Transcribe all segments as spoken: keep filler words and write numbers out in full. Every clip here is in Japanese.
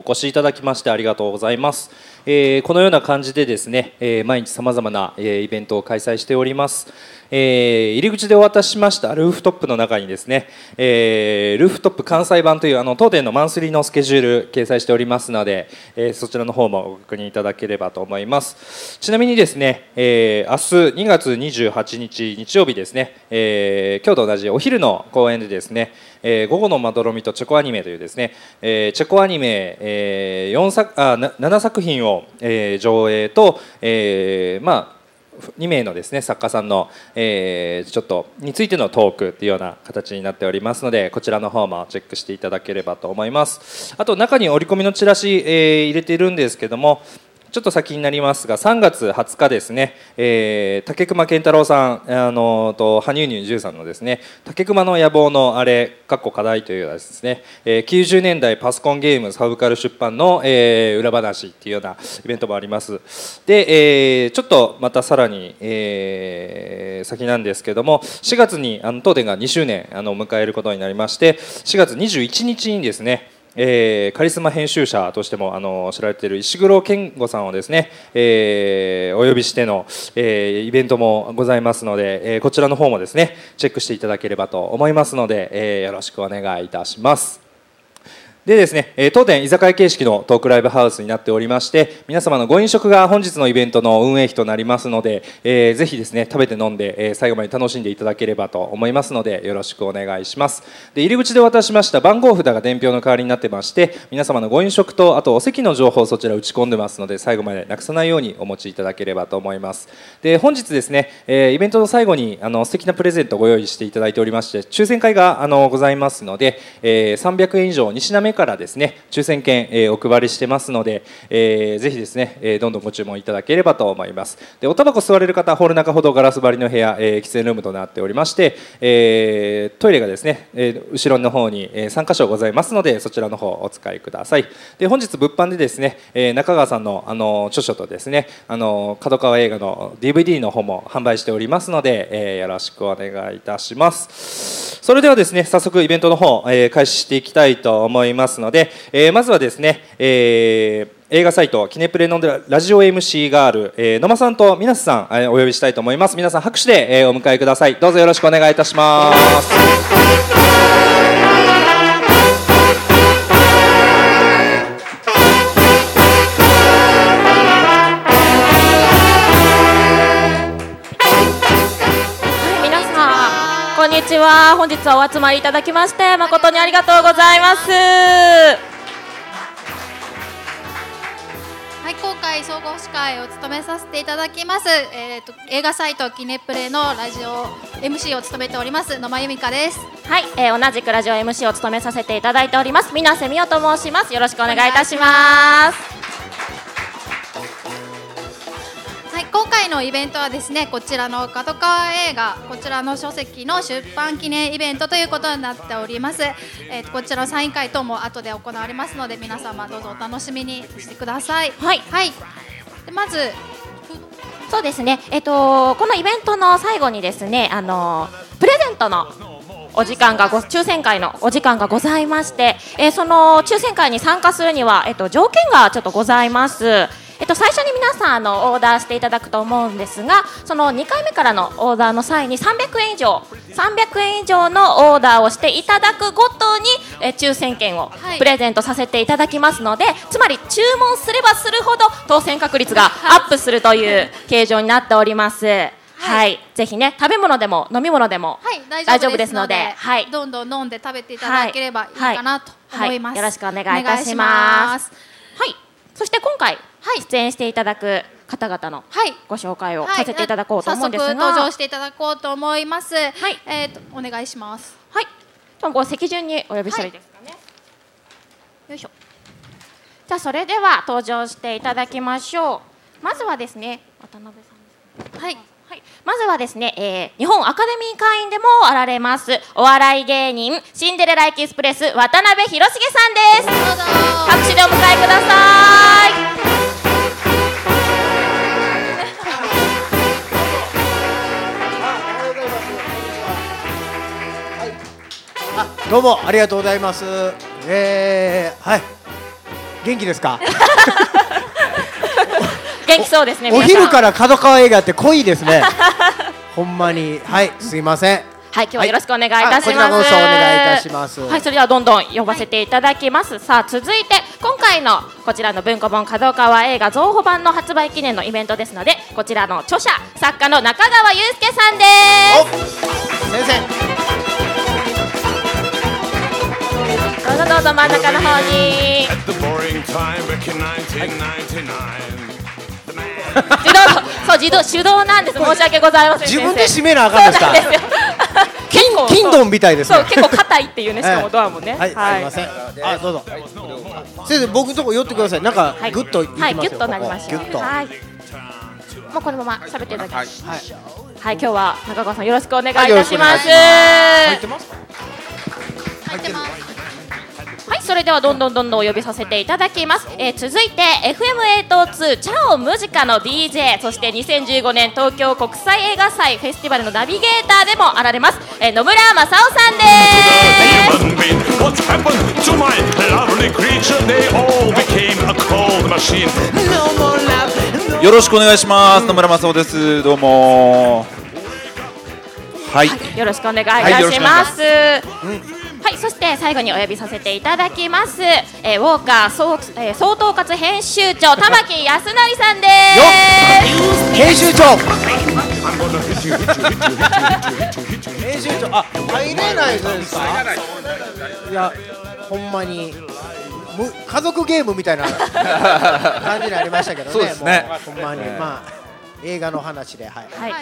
お越しいただきましてありがとうございます。えー、このような感じでですね、えー、毎日さまざまな、えー、イベントを開催しております。えー、入り口でお渡ししましたルーフトップの中にですね、えー、ルーフトップ関西版というあの当店のマンスリーのスケジュール掲載しておりますので、えー、そちらの方もご確認いただければと思います。ちなみにですね、えー、明日にがつにじゅうはちにち日曜日ですね、えー、今日と同じお昼の公演でですね、えー、午後のまどろみとチェコアニメというですね、えー、チェコアニメ、えー、よんさくあななさく品を、えー、上映と、えー、まあにめいのですね作家さんの、えー、ちょっとについてのトークというような形になっておりますので、こちらの方もチェックしていただければと思います。あと中に折り込みのチラシ、えー、入れているんですけども、ちょっと先になりますがさんがつはつかですね、えー、竹熊健太郎さん、あのと羽生結弦さんのですね竹熊の野望のあれかっこ課題というですね、えー、きゅうじゅうねんだいパソコンゲームサブカル出版の、えー、裏話っていうようなイベントもあります。で、えー、ちょっとまたさらに、えー、先なんですけども、しがつにあの当店がにしゅうねんあの迎えることになりまして、しがつにじゅういちにちにですね、えー、カリスマ編集者としてもあの知られている石黒健吾さんをですね、えー、お呼びしての、えー、イベントもございますので、えー、こちらの方もですねチェックしていただければと思いますので、えー、よろしくお願いいたします。でですね、当店居酒屋形式のトークライブハウスになっておりまして、皆様のご飲食が本日のイベントの運営費となりますので、えー、ぜひですね食べて飲んで、えー、最後まで楽しんでいただければと思いますのでよろしくお願いします。で、入り口で渡しました番号札が伝票の代わりになってまして、皆様のご飲食とあとお席の情報をそちら打ち込んでますので、最後までなくさないようにお持ちいただければと思います。で、本日ですね、えー、イベントの最後にあの素敵なプレゼントをご用意していただいておりまして、抽選会があのございますので、えー、さんびゃくえん以上に品目からですね抽選券、えー、お配りしてますので、えー、ぜひですね、えー、どんどんご注文いただければと思います。で、おタバコ吸われる方、ホール中ほどガラス張りの部屋、えー、喫煙ルームとなっておりまして、えー、トイレがですね、えー、後ろの方に、えー、さんかしょございますので、そちらの方お使いください。で、本日物販でですね、えー、中川さんの、あの著書とですね、あの角川映画の ディーブイディー の方も販売しておりますので、えー、よろしくお願いいたします。それではですね、早速イベントの方、えー、開始していきたいと思いますので、えー、まずはですね、えー、映画サイトキネプレのラジオ エムシー ガール、えー、野間さんとみなさん、えー、お呼びしたいと思います。皆さん拍手で、えー、お迎えください。どうぞよろしくお願いいたします。 こんにちは。本日はお集まりいただきまして誠にありがとうございます。 はい、今回総合司会を務めさせていただきます、えー、と映画サイトキネプレのラジオ エムシー を務めております野間由美香です。 はい、えー、同じくラジオ エムシー を務めさせていただいております水瀬美代と申します。よろしくお願いいたします。 はい、今回のイベントはですね、こちらの角川映画、こちらの書籍の出版記念イベントということになっております。えー、とこちらのサイン会等も後で行われますので、皆様どうぞお楽しみにしてください。 はい、 はい、でまずそうですね、えー、とこのイベントの最後にですね、あのー、プレゼントのお時間がご抽選会のお時間がございまして、えー、その抽選会に参加するには、えー、と条件がちょっとございます。えっと、最初に皆さんあのオーダーしていただくと思うんですが、そのにかいめからのオーダーの際にさんびゃくえん以上さんびゃくえん以上のオーダーをしていただくごとにえ抽選券をプレゼントさせていただきますので、はい、つまり注文すればするほど当選確率がアップするという形状になっております。はい、はい、ぜひね、食べ物でも飲み物でも大丈夫ですので、はい、 どんどん飲んで食べていただければいいかなと思います。 はいはいはい、よろしくお願いいたします。はい、そして今回出演していただく方々のご紹介をさせていただこうと思うんですが、 はい、早速登場していただこうと思います。はい、えー、とお願いします。 はい、ご席順にお呼びしたらいいですかね。はい、よいしょ。じゃあそれでは登場していただきましょう。まずはですね、渡辺さんです。はい。はい、まずはですね、えー、日本アカデミー会員でもあられますお笑い芸人シンデレラエキスプレス渡辺弘重さんです。どうぞ拍手でお迎えください。 どうもありがとうございます。えー、はい、 元気ですか？ 元気そうですね。 お昼から角川映画って濃いですね。ほんまに、はい、すいません。 はい、今日はよろしくお願いいたします。 こちらこそお願いいたします。 はい、それではどんどん呼ばせていただきます。さあ、続いて今回のこちらの文庫本角川映画増補版の発売記念のイベントですので、こちらの著者作家の中川祐介さんです。 先生、 どうぞどうぞ真ん中の方に。自動そう自動手動なんです。申し訳ございません。 自分で閉めなあかんですか？金金ドンみたいですね。 そう、結構硬いっていうね、しかもドアもね。 はい、すみません。あ、どうぞ。先生、僕のとこ寄ってください。なんかグッといきますよ。 はい、ギュッとなりました。 ギュッと。 はい。もうこのまま喋っていただきます。はい。はい、今日は中川さんよろしくお願いいたします。 入ってますか？ 入ってます。 はい、それではどんどんどんどんお呼びさせていただきます。えー、続いて エフエムエイトツー チャオムジカの ディージェー、そしてにせんじゅうごねん東京国際映画祭フェスティバルのナビゲーターでもあられます、えー、野村正夫さんです。 よろしくお願いします。野村正夫です。どうも。はい。 よろしくお願いいたします。はい、そして最後にお呼びさせていただきます、えー、ウォーカー総、えー、総統括編集長玉木康成さんです。 編集長編集長、あ、入れないですか？いや、ほんまにむ家族ゲームみたいな感じになりましたけどね。 そうですね。 もうほんまに、まあ映画の話で、はい。 はい。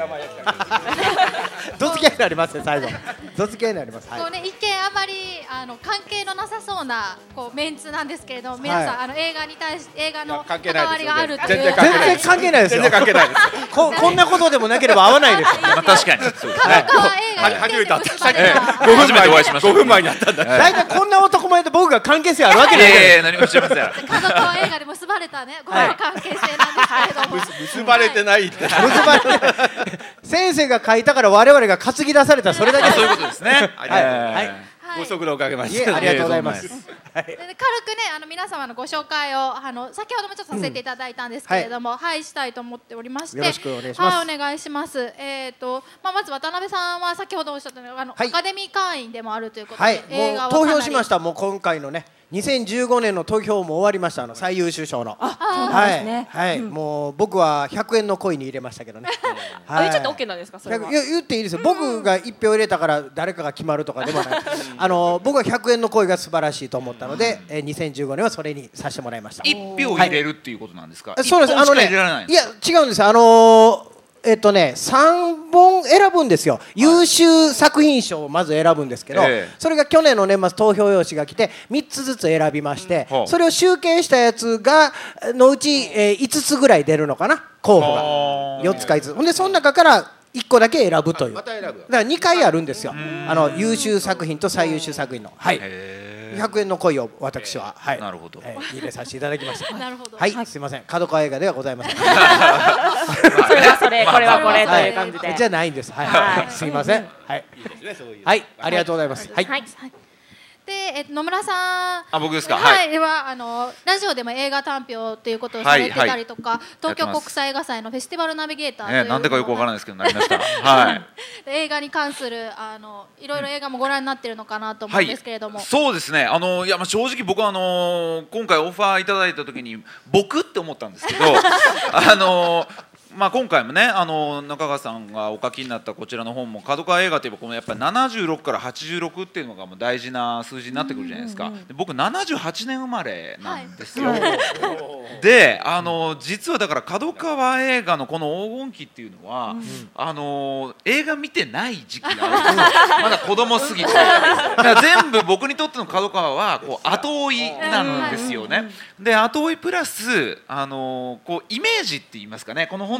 どつき合いになりますね、最後。どつき合いになります。はい。 こうね、一見あまりあの関係のなさそうなこうメンツなんですけれど、皆さん、はい、あの映画に対して映画の関わりがあるっていう。 全然関係ないですよ。 全然関係ないです。 ここんなことでもなければ合わないです。 まあ確かに。 角川映画に初めて結ばれた。 ごふんまえにお会いしました。ごふんまえに会ったんだ。 大体こんな男前と僕が関係性あるわけない。 ええ、何もしてません。 角川映画で結ばれたね、この関係性なんですけれども。 結ばれてないって。 先生が書いたから我々が担ぎ出された、それだけ。 そういうことですね。 はい。 ご足労かけました。 ありがとうございます。 軽くね、あの皆様のご紹介をあの先ほどもちょっとさせていただいたんですけれども、はいしたいと思っておりまして、 よろしくお願いします。 はい、お願いします。えっとまあまず渡辺さんは先ほどおっしゃったようにあのアカデミー会員でもあるということで、 映画を投票しました。もう今回のね。にせんじゅうごねんの投票も終わりました。あの最優秀賞の。はいはい、もう僕はひゃくえんのコインに入れましたけどね。 あ、言っちゃって オーケー なんですか？それは。 いや、言っていいですよ。僕がいっぴょう入れたから誰かが決まるとかでもない。あの僕はひゃくえんのコインが素晴らしいと思ったので、えにせんじゅうごねんはそれにさせてもらいました。 いっぴょう入れるっていうことなんですか？ そうです。あのね、いや違うんですよ。あのえっとね、さんぼん選ぶんですよ。優秀作品賞をまず選ぶんですけど、ええ、それが去年の年末投票用紙が来てみっつずつ選びまして、うん、それを集計したやつがのうち、えー、いつつぐらい出るのかな、候補がよっつかいつつ。ほんでその中からいっこだけ選ぶという。また選ぶ。だからにかいあるんですよ。あの優秀作品と最優秀作品の。はい。ひゃくえんのコインを私は、はい、なるほど、えー、入れさせていただきました。なるほど。はい、すいません。角川映画ではございません。それはそれ、これはこれという感じで。 じゃないんです。はい。すいません。はい。はい、ありがとうございます。はい。 で、えっと、野村さん、 あ、僕ですか。 はい、ではあのラジオでも映画短評ということをされてたりとか、東京国際映画祭のフェスティバルナビゲーターという、 なんでかよくわからないですけどなりました。はい。 映画に関するあのいろいろ映画もご覧になってるのかなと思うんですけれども、 そうですね。あのいやまあ正直僕はあの今回オファーいただいた時に僕って思ったんですけど、あの。まあ今回もね、あの中川さんがお書きになったこちらの本も角川映画といえばこのやっぱりななじゅうろくからはちじゅうろくっていうのがもう大事な数字になってくるじゃないですか。で僕ななじゅうはちねん生まれなんですよ。はい、であの実はだから角川映画のこの黄金期っていうのは、うん、あの映画見てない時期があるんですよ。まだ子供すぎて。だから全部僕にとっての角川はこう後追いなんですよね。で後追いプラスあのこうイメージって言いますかね、この本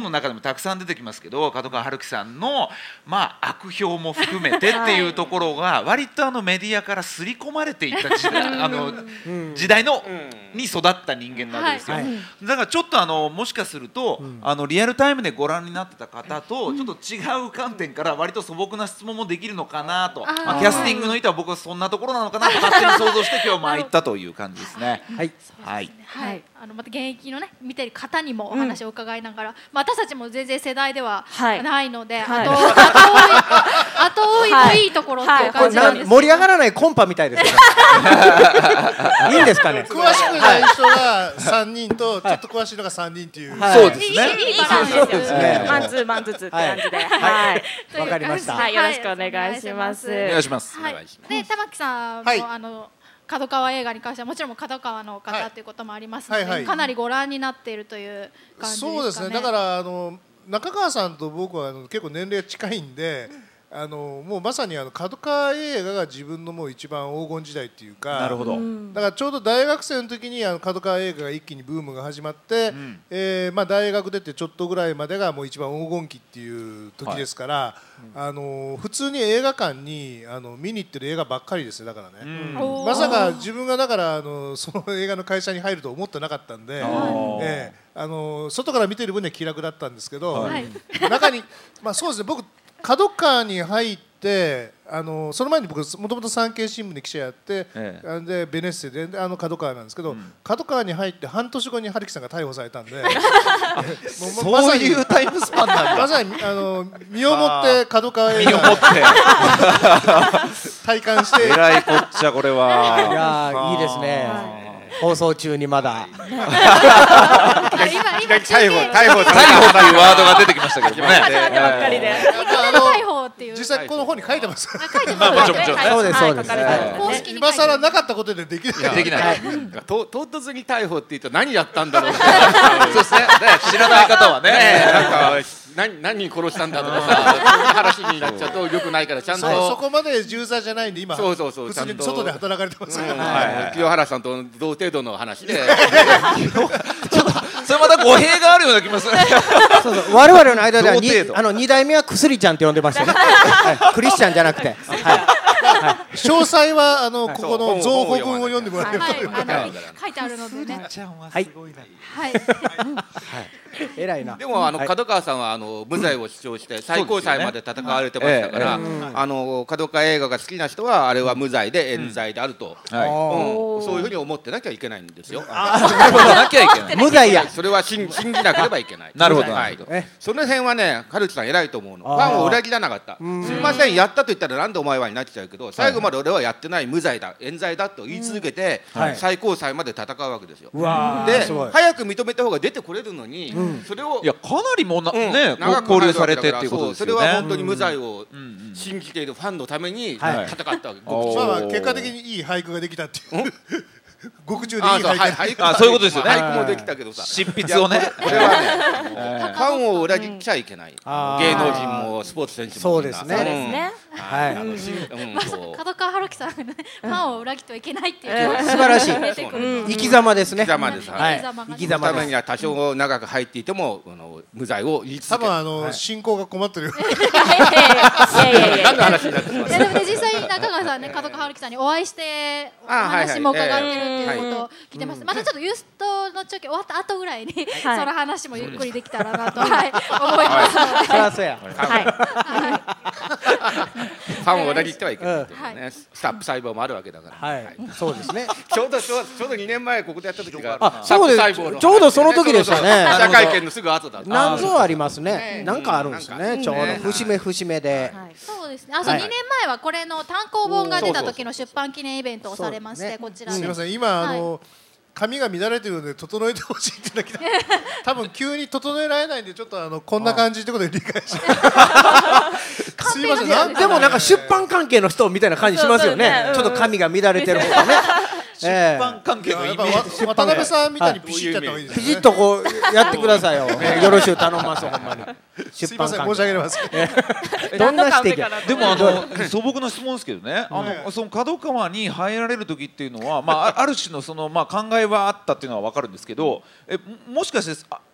の中でもたくさん出てきますけど、角川春樹さんのまあ悪評も含めてっていうところが割とあのメディアから刷り込まれていた時代あの時代のに育った人間なわけですよ。だからちょっとあのもしかするとあのリアルタイムでご覧になってた方とちょっと違う観点から割と素朴な質問もできるのかなと、まあ、キャスティングの意図は僕はそんなところなのかなと勝手に想像して今日も行ったという感じですね。 はい、 はい、 はい、あのまた現役のね見てる方にもお話を伺いながら、まあ、私たちも全然世代ではないので、 はい、 あとあと多いのいいところっていう感じなんです。 盛り上がらないコンパみたいですね。いいんですかね。 詳しくない人がさんにんとちょっと詳しいのがさんにんっていう。 そうですね。 いいバランスですよね。マンツーマンずつって感じで。はい。 わかりました。 はい、よろしくお願いします。 お願いします。 はい。で、玉木さんもあの。角川映画に関してはもちろん角川の方ということもありますので、はいはいはい、かなりご覧になっているという感じですかね。 そうですね。だからあの中川さんと僕はあの結構年齢近いんで、うん、あのもうまさにあの角川映画が自分のもう一番黄金時代っていうか、 なるほど。 だからちょうど大学生の時にあの角川映画が一気にブームが始まって、うん、えー、まあ大学出てちょっとぐらいまでがもう一番黄金期っていう時ですから。はい、あの普通に映画館にあの見に行ってる映画ばっかりですよ。だからね、うん、まさか自分がだからあのその映画の会社に入ると思ってなかったんで、えー、あの外から見てる分には気楽だったんですけど、はい、中に、まあ、そうですね、僕角川に入ってあのその前に僕もともと産経新聞で記者やって、ええ、でベネッセであの角川なんですけど、うん、角川に入って半年後に春樹さんが逮捕されたんでそういうタイムスパンなんだ。 まさにあの身をもって角川映画を体感してえらいこっちゃこれは。 いやいいですね。放送中にまだ今今逮捕逮捕逮捕っていうワードが出てきましたけどね。 ばっかりで。 逮捕っていう実際この本に書いてます。 書いてます。まあもちろんもちろん。 そうですそうです。 公式に今更なかったことでできない。 できない。 唐突に逮捕って言うと何やったんだろう。 そうですね。知らない方はね。 なんか何何人殺したんだとかさ、そういう話になっちゃうと良くないからちゃんと。 そこまで重罪じゃないんで今。 そうそうそう。 普通に外で働かれてますから。 清原さんと同程度の話で。 それまた語弊があるような気もする。 そうそう、我々の間ではにあの二代目は薬ちゃんって呼んでましたね。はい、クリスチャンじゃなくて。はいはい、詳細はあのここの造語文を読んでもらえると、 はいはい、書いてあるのでね。 はい。 はい。 偉いな。 でもあの角川さんはあの無罪を主張して最高裁まで戦われてましたから、あの角川映画が好きな人はあれは無罪で冤罪であると、そういうふうに思ってなきゃいけないんですよ。 なきゃいけない。 無罪や。 それは信じなければいけない。 なるほど。 その辺はね、春樹さん偉いと思うの。ファンを裏切らなかった。すみません、やったと言ったらなんでお前はになっちゃうけど、最後まで俺はやってない無罪だ冤罪だと言い続けて最高裁まで戦うわけですよ。で早く認めた方が出てこれるのに、それをいやかなりもうね交流されてっていうことですよね。 それは本当に無罪を信じているファンのために戦ったわけ。 まあ結果的にいい俳句ができたっていう。獄中でいい俳句。 あ、そういうことですよね。 俳句もできたけどさ、 執筆をね。 これはね、ファンを裏切っちゃいけない。芸能人もスポーツ選手もそうですね。 そうですね。 はい。 角川春樹さんがね、ファンを裏切ってはいけないっていう素晴らしい。生き様ですね。 生き様です。 はい。生き様ためには多少長く入っていても無罪を言い続ける。 多分あの進行が困ってる。 何の話になってます。 でもね、実際中川さんね、角川春樹さんにお会いしてお話も伺ってるっていうことを聞いてます。またちょっとユーストのチョキ終わった後ぐらいにその話もゆっくりできたらなと思いますので。 そりゃそうや。 はい。 ファンを裏切ってはいけないというね、スタップ細胞もあるわけだから。 はい。そうですね。 ちょうどちょうどにねんまえここでやった時が、 あ、そうです。ちょうどその時でしたね。 記者会見のすぐ後だった。 何ぞありますね。なんかあるんですね。ちょうど節目節目で。 そうですね。あ、そうにねんまえはこれの単行本が出た時の出版記念イベントをされまして、こちらで。 すみません。今あの髪が乱れてるので整えてほしいってだけ多分急に整えられないんでちょっとあのこんな感じってことで理解してすみません。なんでもなんか出版関係の人みたいな感じしますよね。ちょっと髪が乱れてる方がね。 出版関係のイメージ。 渡辺さんみたいにピシッとやった方がいいですね。 ピシッとこうやってくださいよ。よろしゅう頼みますほんまに。 すみません、申し訳ありません。 どんな指摘？ でもあの素朴な質問ですけどね、あのその角川に入られる時っていうのは、まあある種のそのまあ考えはあったっていうのはわかるんですけど、えもしかして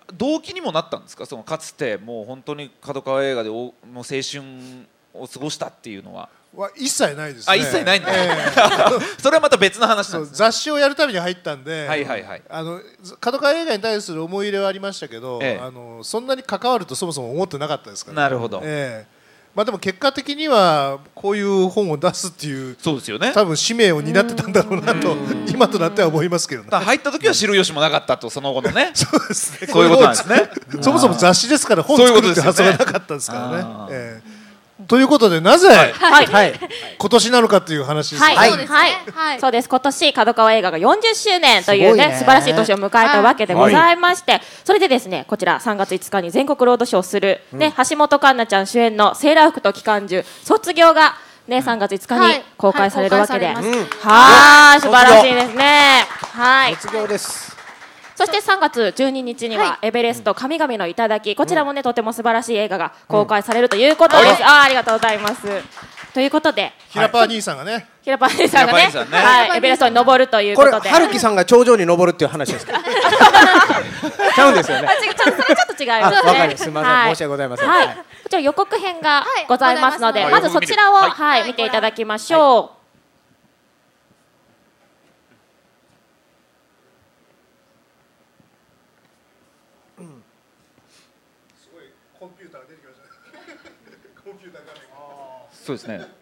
動機にもなったんですか、そのかつてもう本当に角川映画でおもう青春を過ごしたっていうのは。 は一切ないですね。 あ、一切ないんだ、えー、それはまた別の話なんです、ね、 雑誌をやるために入ったんで、 はいはいはい、 あの角川映画に対する思い入れはありましたけど、えー、あのそんなに関わるとそもそも思ってなかったですから、ね、 なるほど、 えーまあ、でも結果的にはこういう本を出すっていう、 そうですよね、 多分使命を担ってたんだろうなと今となっては思いますけどね。 入った時は知る由もなかったと、その後のねそうですね、 そういうことなんですねそもそも雑誌ですから本作るって発想がなかったですからね。えーということでなぜ、はいはい、今年なのかっていう話ですね。 はい、はいはい、そうです。今年角川映画がよんじゅっしゅうねんというね、ね素晴らしい年を迎えたわけでございまして、はい、それでですね、こちらさんがついつかに全国ロードショーする、ね、うん、橋本環奈ちゃん主演のセーラー服と機関銃卒業がね、さんがついつかに公開されるわけで、はい、はい、はい、素晴らしいですね。はい、 卒業です。 そしてさんがつじゅうににちにはエベレスト神々の頂、こちらもねとても素晴らしい映画が公開されるということです。あ、ありがとうございます。ということでひらぱー兄さんがね、 ひらぱー兄さんがね、はい、エベレストに登るということで、 これ春樹さんが頂上に登るっていう話ですかちゃうんですよね。 それちょっと違いますね。 わかります。すみません、はい、申し訳ございません。 はい、こちら予告編がございますので、はい、まずそちらを、はいはい、見ていただきましょう。はい、 そうですね。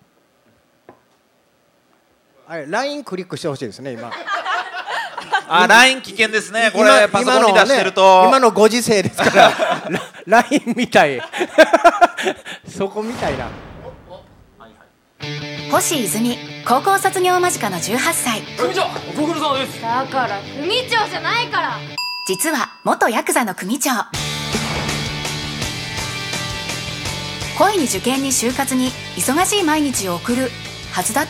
あれラインクリックしてほしいですね今。 あ、ライン危険ですね。これパソコンに出してると。 今のご時世ですからラインみたい。そこみたいな。 星泉、高校卒業間近のじゅうはっさい。 組長、ご苦労様です。 だから組長じゃないから。 実は元ヤクザの組長。恋に受験に就活に忙しい毎日を送るはずだった。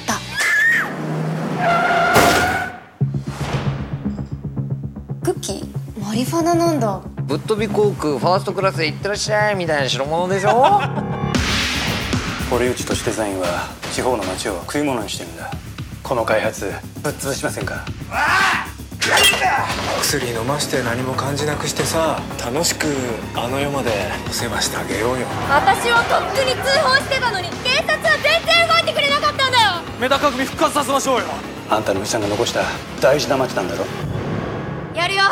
クッキーマリファナなんだ。 ぶっ飛び航空ファーストクラスで行ってらっしゃいみたいな代物でしょ堀内都市デザインは地方の街を食い物にしてるんだ。この開発ぶっ潰しませんか。 薬飲まして何も感じなくしてさ、楽しくあの世まで世話してあげようよ。 私をとっくに通報してたのに警察は全然動いてくれなかったんだよ。 メダ革命復活させましょうよ。 あんたの遺産が残した大事な街なんだろ。 やるよ。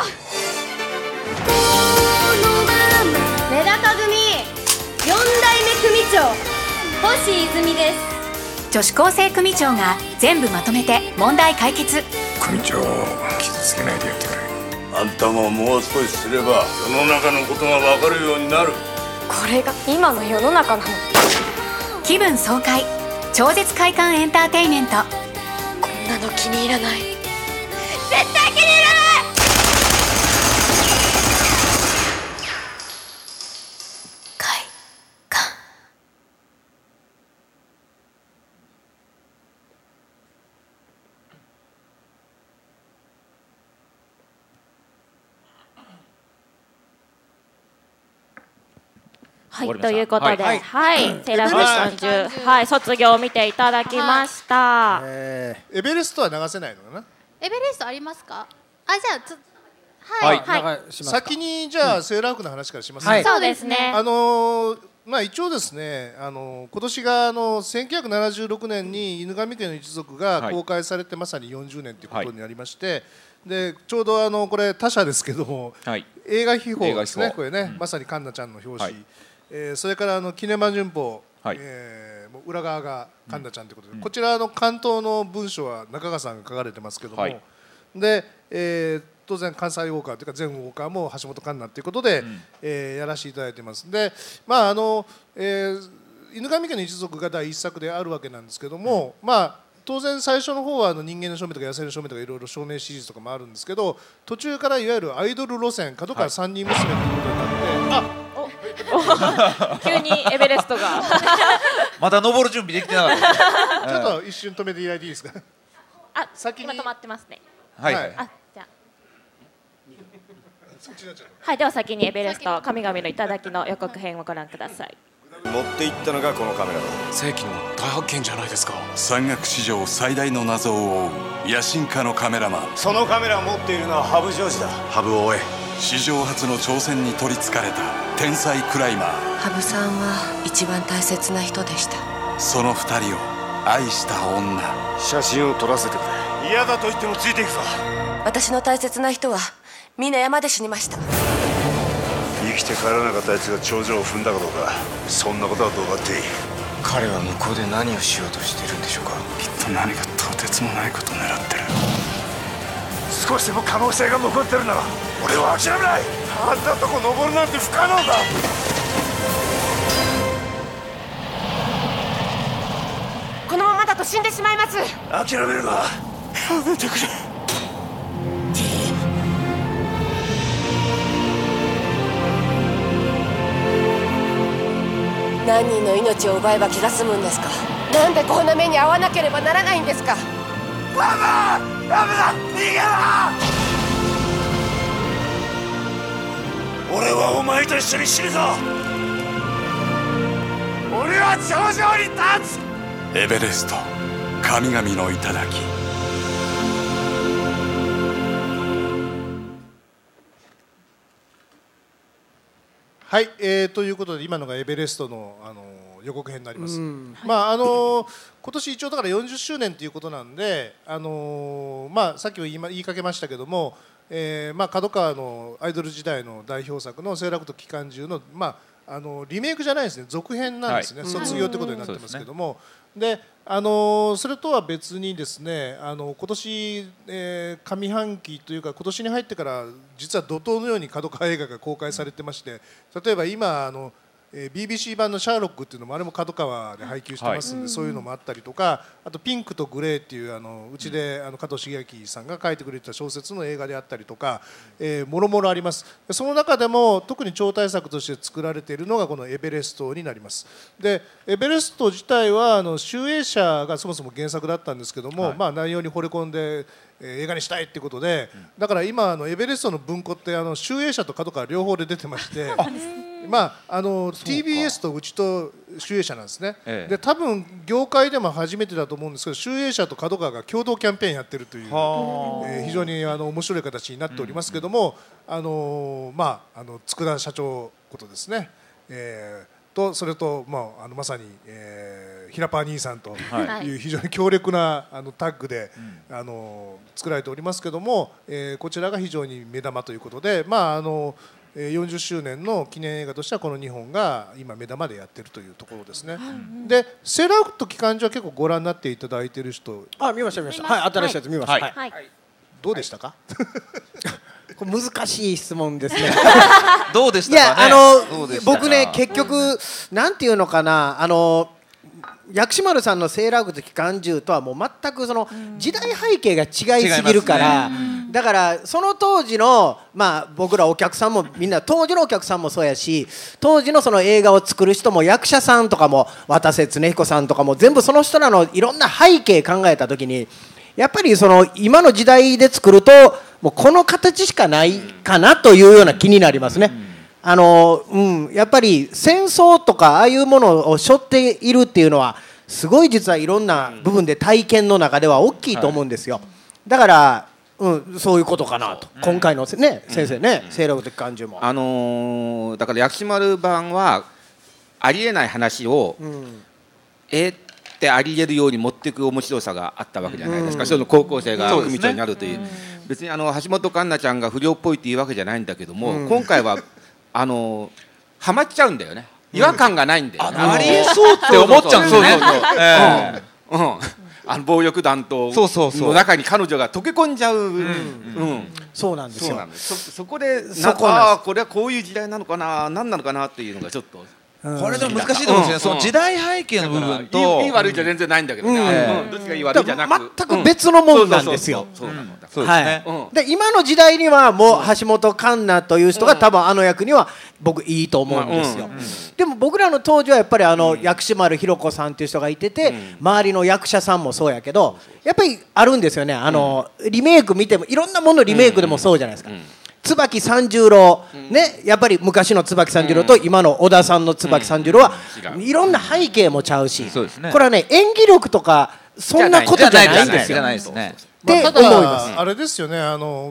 メダカ組よんだいめ組長星泉です。 女子高生組長が全部まとめて問題解決。 組長傷つけないでやってくれ。 あんたももう少しすれば世の中のことが分かるようになる。 これが今の世の中なの。 気分爽快超絶快感エンターテイメント。 こんなの気に入らない。絶対気に入らない。快感。 はい、ということで、はい、はい、セーラー服機関銃、はい、卒業を見ていただきました。 はい、えー、エベレストは流せないのかな。 エベレストありますか。あ、じゃあつはい、はい、先にじゃあ、うん、セーラー服の話からしますね。はい、 そうですね。 あのー、まあ一応ですね、あのー、今年があのせんきゅうひゃくななじゅうろくねんに犬神家の一族が公開されてまさによんじゅうねんということになりまして、はい、でちょうどあのこれ他社ですけども、はい、映画秘宝ですね。これね、うん、まさにカンナちゃんの表紙。はい、えー、それからあのキネマ旬報、はい、えー、もう裏側がカンナちゃんということで、うん、こちらの関東の文章は中川さんが書かれてますけども、はい、で、えー、当然関西ウォーカーというか全ウォーカーも橋本環奈ということで、うん、えー、やらせていただいてますで、まああのえー、犬神家の一族が第一作であるわけなんですけども、うん、まあ当然最初の方はあの人間の証明とか野生の証明とかいろいろ証明シリーズとかもあるんですけど、途中からいわゆるアイドル路線角川三人娘ということになって、はい、 あ急にエベレストがまた登る準備できてなかった。 ちょっと一瞬止めていただいていいですか。 あ、先に今止まってますね。 はい。はい、 あ、じゃあ。はい、では先にエベレスト神々の頂の予告編をご覧ください。 持っていったのがこのカメラだ。 世紀の大発見じゃないですか。 山岳史上最大の謎を追う野心家のカメラマン。 そのカメラを持っているのは羽生ジョージだ。羽生を追え。 史上初の挑戦に取りつかれた天才クライマー。 羽生さんは一番大切な人でした。 その二人を愛した女。 写真を撮らせてくれ。嫌だと言ってもついていくぞ。 私の大切な人はみんな山で死にました。 生きて帰らなかった奴が頂上を踏んだかどうか、そんなことはどうだっていい。 彼は向こうで何をしようとしてるんでしょうか。 きっと何かとてつもないことを狙ってる。 少しでも可能性が残ってるなら俺は諦めない。あんなとこ登るなんて不可能だ。 このままだと死んでしまいます。 諦めるな。やめてくれ。 何人の命を奪えば気が済むんですか。なんでこんな目に遭わなければならないんですか。 ママ、ダメだ、逃げろ。俺はお前と一緒に死ぬぞ。俺は頂上に立つ。 エベレスト、神々の頂。 はい、えー、ということで今のがエベレストの、あのー、予告編になります。まああのー、今年一応だからよんじゅっしゅうねんということなんで、あのー、まあさっきも言い、言いかけましたけども、えー、まあ角川のアイドル時代の代表作のセーラー服と機関銃のまああのリメイクじゃないですね、続編なんですね、はい、卒業ということになってますけども、うん、で、あのそれとは別にですね、あの今年、えー、上半期というか今年に入ってから実は怒涛のように角川映画が公開されてまして、例えば今あのえー、ビービーシー 版のシャーロックっていうのもあれも角川で配給してますんで、はい、そういうのもあったりとか、あとピンクとグレーっていうあのうちであの加藤茂明さんが書いてくれた小説の映画であったりとか、えー、もろもろあります。その中でも特に超大作として作られているのがこのエベレストになります。でエベレスト自体はあの集英社がそもそも原作だったんですけども、はい、まあ内容に惚れ込んで映画にしたいっていうことで、だから今あのエベレストの文庫ってあの集英社と角川両方で出てましてまあ、あの ティービーエス とうちと集英社なんですね、ええ、で多分業界でも初めてだと思うんですけど、集英社と角川が共同キャンペーンやってるという、えー、非常にあの面白い形になっておりますけども、うんうん、あのまあ、あの佃社長ことですね、えー、とそれと、まあ、あのまさに、えー、ひらパー兄さんという非常に強力なあのタッグで、うん、あの作られておりますけども、えー、こちらが非常に目玉ということで、まああのよんじゅっしゅうねんの記念映画としてはこのにほんが今目玉でやっているというところですね、うん、でセーラー服と機関銃は結構ご覧になっていただいている人、 あ、見ました見ました、はい、新しいやつ見ました、はいはいはい、 どうでしたかこれ難しい質問ですねどうでしたかね。 いや、あの僕ね結局なんていうのかな、あの薬師丸さんのセーラー服と機関銃とはもう全くその時代背景が違いすぎるから、だからその当時のまあ僕らお客さんもみんな当時のお客さんもそうやし、当時のその映画を作る人も役者さんとかも渡瀬恒彦さんとかも全部その人らのいろんな背景考えた時に、やっぱりその今の時代で作るともうこの形しかないかなというような気になりますね。あのうん、やっぱり戦争とかああいうものを背負っているっていうのはすごい実はいろんな部分で体験の中では大きいと思うんですよ。だから、うん、そういうことかなと、今回の、ね、先生ね、セーラー服と機関銃も、 あのー、だから薬師丸版はありえない話を、うん、えーってありえるように持っていく面白さがあったわけじゃないですか、うん、その高校生が組長になるという、うん、別にあの橋本環奈ちゃんが不良っぽいっていうわけじゃないんだけども、うん、今回はあのハマっちゃうんだよね。違和感がないんだよね。 ありえそうって思っちゃうんですよね。 あの暴力団との中に彼女が溶け込んじゃう。 そうなんですよ。 そ, そこでなんかこれはこういう時代なのかな、何なのかなっていうのがちょっと。 これでも難しいと思うんですよね。その時代背景の部分といい悪いじゃ全然ないんだけどね。どっちがいい悪いじゃなく全く別のもんなんですよ。で今の時代にはもう橋本環奈という人が多分あの役には僕いいと思うんですよ。でも僕らの当時はやっぱりあの薬師丸ひろ子さんっていう人がいてて、周りの役者さんもそうやけどやっぱりあるんですよね。あのリメイク見てもいろんなものリメイクでもそうじゃないですか。椿三十郎、ね、やっぱり昔の椿三十郎と今の小田さんの椿三十郎はいろんな背景もちゃうし、これはね演技力とかそんなことじゃないんですよ。 って思います。あれですよね、あの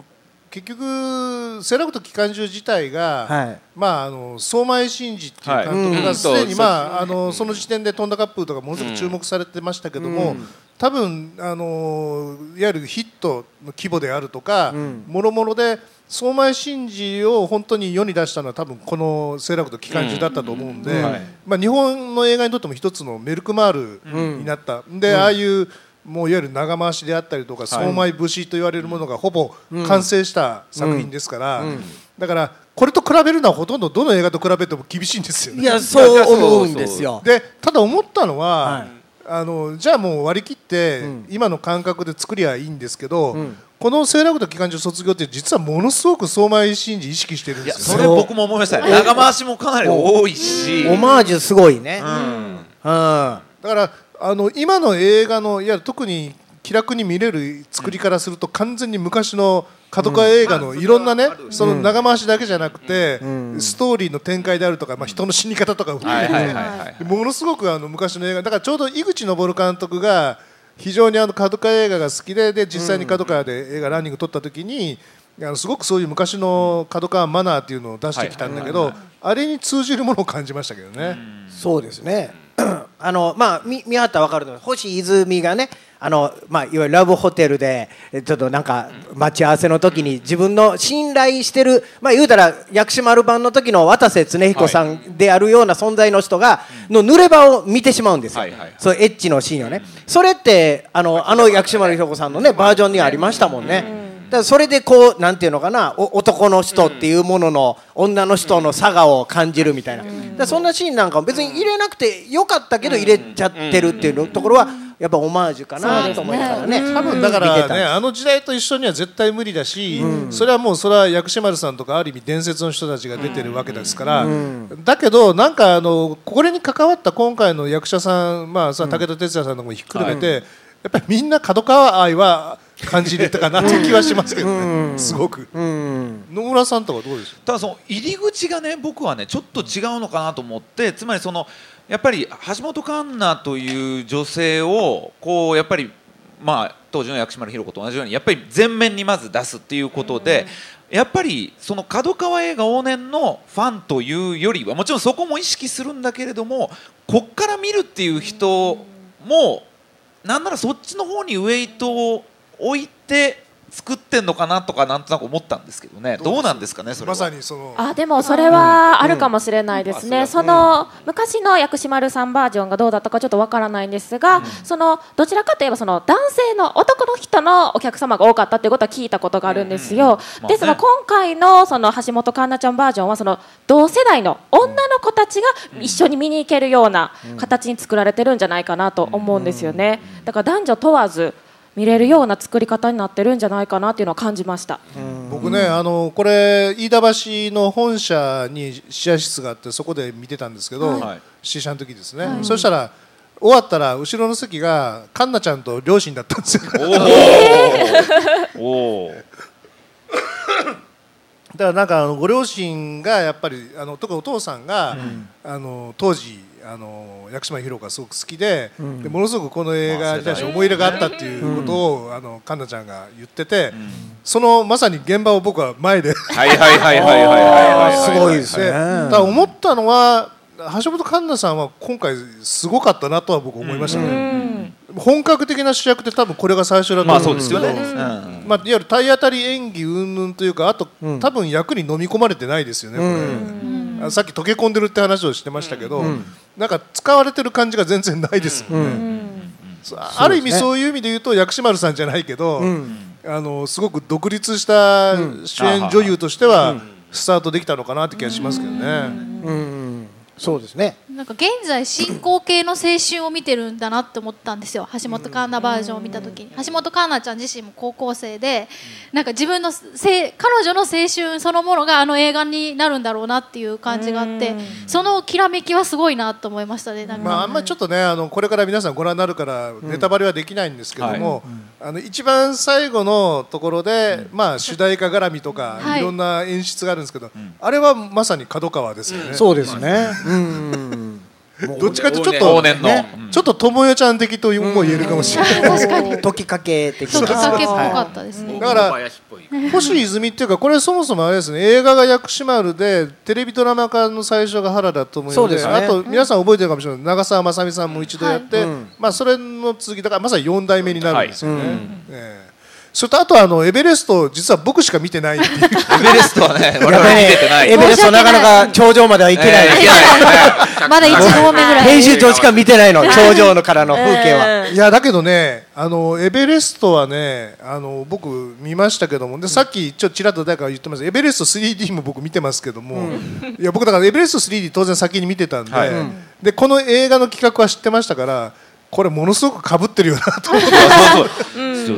結局セラクト機関銃自体が、はい、まああの相米真司っていう監督がすでに、まああのその時点でトンダカップとかものすごく注目されてましたけども、うん、多分あのいわゆるヒットの規模であるとか、もろもろで相米真司を本当に世に出したのは多分このセーラクト機関銃だったと思うんで、うんはい、まあ、日本の映画にとっても一つのメルクマールになった、うん、で、ああいうもういわゆる長回しであったりとか、相米節と言われるものがほぼ完成した作品ですから、だからこれと比べるのはほとんどどの映画と比べても厳しいんですよね。 いや、そう思うんですよ。 でただ思ったのは、はい、あのじゃあもう割り切って、うん、今の感覚で作りゃいいんですけど、うん、このセーラクト機関銃卒業って実はものすごく相米真司意識してるんですよ。 いや、それ僕も思いましたね。長回しもかなり多いし、 オマージュすごいね、うんうん、 だからあの今の映画のいや特に気楽に見れる作りからすると、完全に昔の角川映画のいろんなね、その長回しだけじゃなくて、ストーリーの展開であるとか、まあ、人の死に方とかものすごくあの昔の映画だから、ちょうど井口昇監督が非常にあの角川映画が好きで、で実際に角川で映画ランニング撮った時に、あのすごくそういう昔の角川マナーっていうのを出してきたんだけど、あれに通じるものを感じましたけどね。 そうですね。あのまあ、見, 見張ったら分かると思う。星泉がね、あの、まあ、いわゆるラブホテルでちょっとなんか待ち合わせの時に自分の信頼してる、まあ、言うたら薬師丸版の時の渡瀬恒彦さんであるような存在の人がの濡れ場を見てしまうんですよ、はいはいはい、そうエッチのシーンをね。それってあのあの薬師丸ひろ子さんのねバージョンにありましたもんね。だからそれでこうなんていうのかな、男の人っていうものの女の人の差がを感じるみたいな、だからそんなシーンなんかも別に入れなくてよかったけど入れちゃってるっていうところはやっぱオマージュかなと思いながらね。 多分だからね、あの時代と一緒には絶対無理だし、うん、それはもうそれは薬師丸さんとかある意味伝説の人たちが出てるわけですから、うん、だけどなんかあのこれに関わった今回の役者さん、まあさ、武田鉄矢さんとかもひっくるめて、うん、やっぱりみんな角川愛は感じれたかなって気はしますけどね、すごく。野村さんとかどうですか？ ただその入り口がね、僕はねちょっと違うのかなと思って、つまりそのやっぱり橋本環奈という女性をこうやっぱりまあ当時の薬師丸ひろ子と同じようにやっぱり前面にまず出すっていうことで、やっぱりその角川映画往年のファンというよりはもちろんそこも意識するんだけれども、こっから見るっていう人もなんならそっちの方にウェイトを置いて作ってんのかなとかなんとなく思ったんですけどね。どうなんですかね、それは。 まさにそのあでもそれはあるかもしれないですね、うん、その昔の薬師丸さんバージョンがどうだったかちょっとわからないんですが、うん、そのどちらかといえばその男性の男の人のお客様が多かったということは聞いたことがあるんですよ、うんうんまあね、ですが今回のその橋本環奈ちゃんバージョンはその同世代の女の子たちが一緒に見に行けるような形に作られてるんじゃないかなと思うんですよね。だから男女問わず見れるような作り方になってるんじゃないかなっていうのを感じました。 僕ね、あのこれ飯田橋の本社に試写室があって、そこで見てたんですけど、はい、試写の時ですね、はい、そしたら終わったら後ろの席が環奈ちゃんと両親だったんですよ。おーだからなんかあのご両親がやっぱりあの特にお父さんが、うん、あの当時あの薬師丸ひろ子がすごく好きで、うん、でものすごくこの映画に対して思い入れがあったっていうことを、うん、あの環奈ちゃんが言ってて、うん、そのまさに現場を僕は前ではいはいはいはいはいはいすごいですね。 ただ思ったのは橋本環奈さんは今回すごかったなとは僕思いましたね、うん本格的な主役って多分これが最初だと思うんですけど、まあそうですよね、うんまあ、いわゆる体当たり演技云々というか、あと、うん、多分役に飲み込まれてないですよね、これ、うん、さっき溶け込んでるって話をしてましたけど、うん、なんか使われてる感じが全然ないですよね、うん、ある意味そういう意味で言うと薬師丸さんじゃないけど、うん、あのすごく独立した主演女優としてはスタートできたのかなって気がしますけどね、うんうんそうですね。 なんか現在進行形の青春を見てるんだなって思ったんですよ、橋本環奈バージョンを見た時に。橋本環奈ちゃん自身も高校生で、なんか自分のせ彼女の青春そのものがあの映画になるんだろうなっていう感じがあって、そのきらめきはすごいなと思いましたね。なんか、 まあ、あんまりちょっとね、あのこれから皆さんご覧になるからネタバレはできないんですけども、うんはい、あの一番最後のところで、うんまあ、主題歌絡みとか、はい、いろんな演出があるんですけど、うん、あれはまさに角川ですよね、うん、 そうですね、うんどっちかというとちょっと往年の、 ね、ちょっと友よちゃん的とも言えるかもしれない。 確かに時かけ的時かけっぽかったですね。 だから星泉っていうかこれそもそもあれですね、映画が薬師丸でテレビドラマ化の最初が原田知世で、 そうですね、 あと皆さん覚えてるかもしれない、長澤まさみさんも一度やって、はい、まあそれの続きだからまさによん代目になるんですよね。はい、うんえーそれとあとあのエベレスト実は僕しか見てないっていう。エベレストはね、我々見ててない。 エベレストなかなか頂上までは行けない。 まだ一合目ぐらい。 編集長しか見てないの、頂上のからの風景は。 いやだけどね、あのエベレストはね、あの僕見ましたけども、でさっきちょっとちらっと誰か言ってます。エベレスト スリーディー も僕見てますけども、うん、いや僕だからエベレスト スリーディー 当然先に見てたんで、はい、でこの映画の企画は知ってましたから。これものすごく被ってるよなと思って、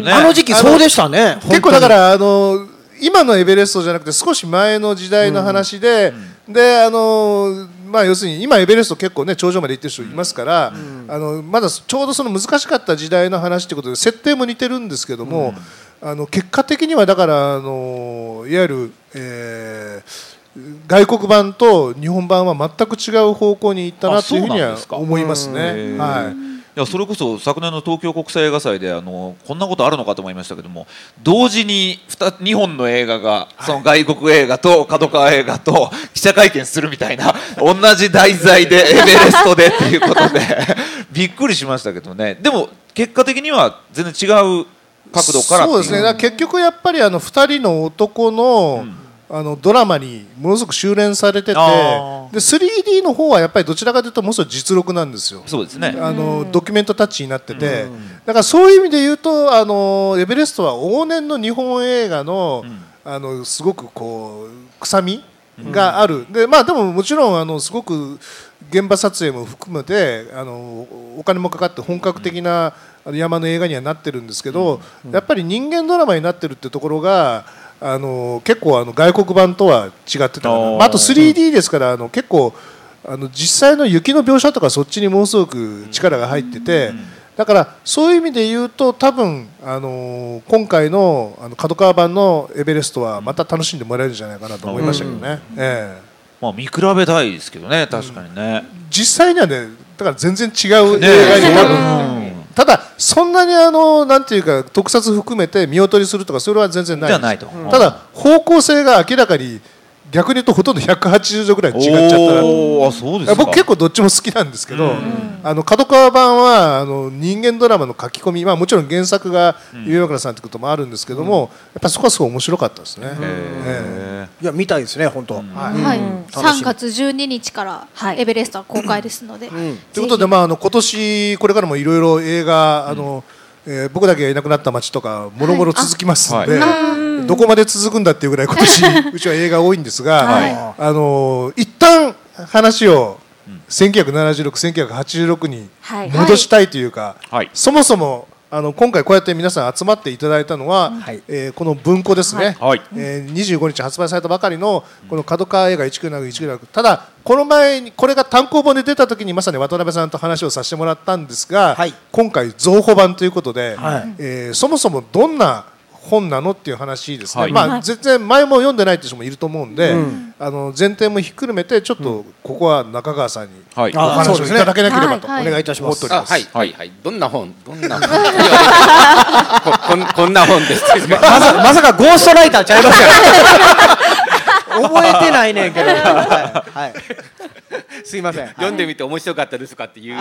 あの時期そうでしたね。 結構だからあの今のエベレストじゃなくて少し前の時代の話で、うん、であのまあ要するに今エベレスト結構ね頂上まで行ってる人いますから、うん、あのまだちょうどその難しかった時代の話ということで設定も似てるんですけども、うん、あの結果的にはだからあのいわゆる、えー、外国版と日本版は全く違う方向に行ったなというふうには思いますね。はい。 いやそれこそ昨年の東京国際映画祭であのこんなことあるのかと思いましたけども、同時ににほんの映画がその外国映画と角川映画と記者会見するみたいな同じ題材でエベレストでっていうことでびっくりしましたけどね。でも結果的には全然違う角度からそうですね。だから結局やっぱりあのふたりの男の、うんあのドラマにものすごく修練されてて、で スリーディー の方はやっぱりどちらかというとものすごい実録なんですよ。 そうですね。 あのドキュメントタッチになってて、だからそういう意味で言うとあのエベレストは往年の日本映画の、うん、あのすごくこう臭みがある。でまあでももちろんあのすごく現場撮影も含めてあのお金もかかって本格的な山の映画にはなってるんですけど、うん、やっぱり人間ドラマになってるってところがあの結構あの外国版とは違ってたかな、まあ、あと スリーディー ですからあの結構あの実際の雪の描写とかそっちにものすごく力が入ってて、だからそういう意味で言うと多分あの今回のあの角川版のエベレストはまた楽しんでもらえるんじゃないかなと思いましたけどね。ええ、 まあ見比べたいですけどね、確かにね、 うん、実際にはねだから全然違う映画に多分、ね、ただそんなにあのなんていうか特撮含めて見劣りするとかそれは全然ないです。 ないと、 ただ方向性が明らかに逆に言うとほとんどひゃくはちじゅうどぐらい違っちゃったら、 おー、そうですか。 僕結構どっちも好きなんですけど、あの角川版はあの人間ドラマの書き込み、まあ、もちろん原作が湯山倉さんってこともあるんですけども、やっぱそこはすごい面白かったですね。 えー、いや見たいですね本当、はいはい、さんがつじゅうににちからエベレストは公開ですので、と、うん、いうことで、まあ、あの今年これからもいろいろ映画あの、えー、僕だけがいなくなった街とかもろもろ続きますので、はい、どこまで続くんだっていうぐらい今年うちは映画多いんですが、はい、あの一旦話をせんきゅうひゃくななじゅうろく、せんきゅうひゃくはちじゅうろくに戻したいというか、はい、そもそもあの今回こうやって皆さん集まっていただいたのは、はい、えー、この文庫ですね、はい、えー、にじゅうごにち発売されたばかりのこの角川映画いちきゅうなないちきゅうなな、ただこの前にこれが単行本で出た時にまさに渡辺さんと話をさせてもらったんですが、はい、今回増補版ということで、はい、えー、そもそもどんな本なのっていう話ですね、はい、まあ、全然前も読んでないって人もいると思うんで、うん、あの前提もひっくるめてちょっとここは中川さんにお話をいただけなければとお願いいたします。 はいはいはい、どんな本どんな本こ, こんな本ですま, ま, さまさかゴーストライターちゃいますよ覚えてないねんけど、はいはい、すいません、 読んでみて面白かったですかっていう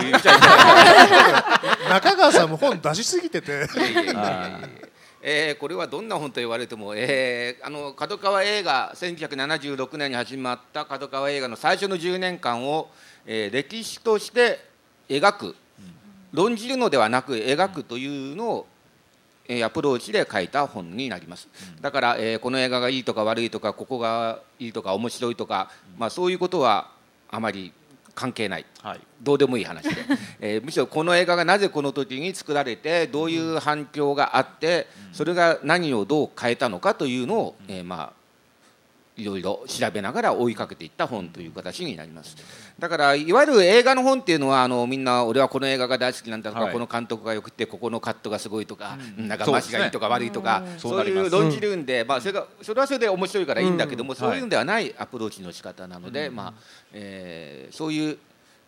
中川さんも本出しすぎててえー、これはどんな本と言われても、えー、あの角川映画せんきゅうひゃくななじゅうろくねんに始まった角川映画の最初のじゅうねんかんを、えー、歴史として描く、論じるのではなく描くというのを、えー、アプローチで書いた本になります。だから、えー、この映画がいいとか悪いとかここがいいとか面白いとか、まあ、そういうことはあまり関係ない、はい、どうでもいい話で、えー、むしろこの映画がなぜこの時に作られてどういう反響があってそれが何をどう変えたのかというのを、えー、まあいろいろ調べながら追いかけていった本という形になります。だからいわゆる映画の本っていうのはあのみんな俺はこの映画が大好きなんだとか、はい、この監督がよくてここのカットがすごいとか、うん、長回しがいいとか悪いとか、そう、ね、そういう論じるんで、まあ、それがそれはそれで面白いからいいんだけども、うん、そういうんではないアプローチの仕方なので、はい、まあえー、そういう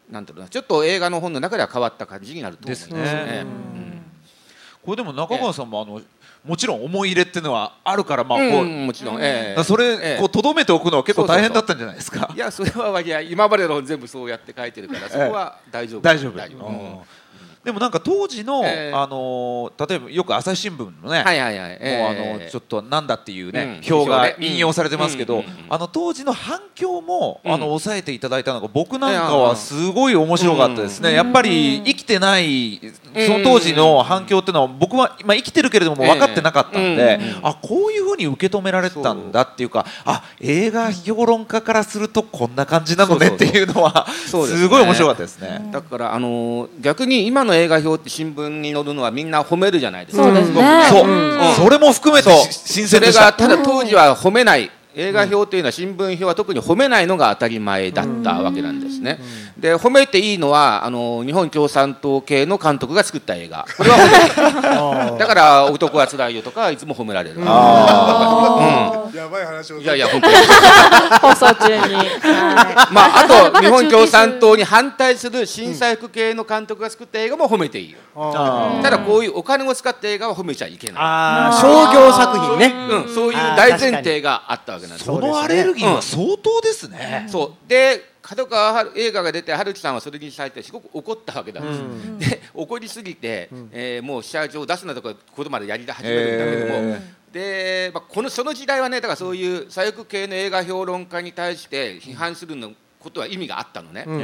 なんていうのちょっと映画の本の中では変わった感じになると思いますね。 ですね。これでも中川さんもあのもちろん思い入れっていうのはあるからまあこうもちろん、えー、 それこう留めておくのは結構大変だったんじゃないですか。 いやそれはいや今までの全部そうやって書いてるからそこは大丈夫大丈夫。でもなんか当時の、えー、あの例えばよく朝日新聞のね、 はいはいはい、 もうあのちょっとなんだっていうね、うん、表が引用されてますけど、あの当時の反響も、うん、あの抑えていただいたのが僕なんかはすごい面白かったですね。やっぱり生きてないその当時の反響っていうのは僕は今生きてるけれども分かってなかったんで、あこういうふうに受け止められてたんだっていうか、あ映画評論家からするとこんな感じなのねっていうのはすごい面白かったですね。 だからあの逆に今の映画表って新聞に載るのはみんな褒めるじゃないですか。 そうですね。 そう、うん、それも含めて新鮮でした。 それがただ当時は褒めない。映画表というのは新聞表は特に褒めないのが当たり前だったわけなんですね。で褒めていいのはあの日本共産党系の監督が作った映画、これは褒めてだから男はつらいよとかいつも褒められる。 あ、うん、やばい話を。 いやいや本当に放送中にまああと日本共産党に反対する新左翼系の監督が作った映画も褒めていいよ。ただこういうお金を使った映画は褒めちゃいけない。 ああ、商業作品ね、 うん、そういう大前提があったわけ。 そのアレルギーは相当ですね。 うん、そうで角川映画が出て春樹さんはそれに対してすごく怒ったわけだ、うん、で怒りすぎて、うんえー、もう試合を出すなとかことまでやり始めるんだけども、えーでまあ、このその時代はねだからそういう左翼系の映画評論家に対して批判するのことは意味があったのね、うん、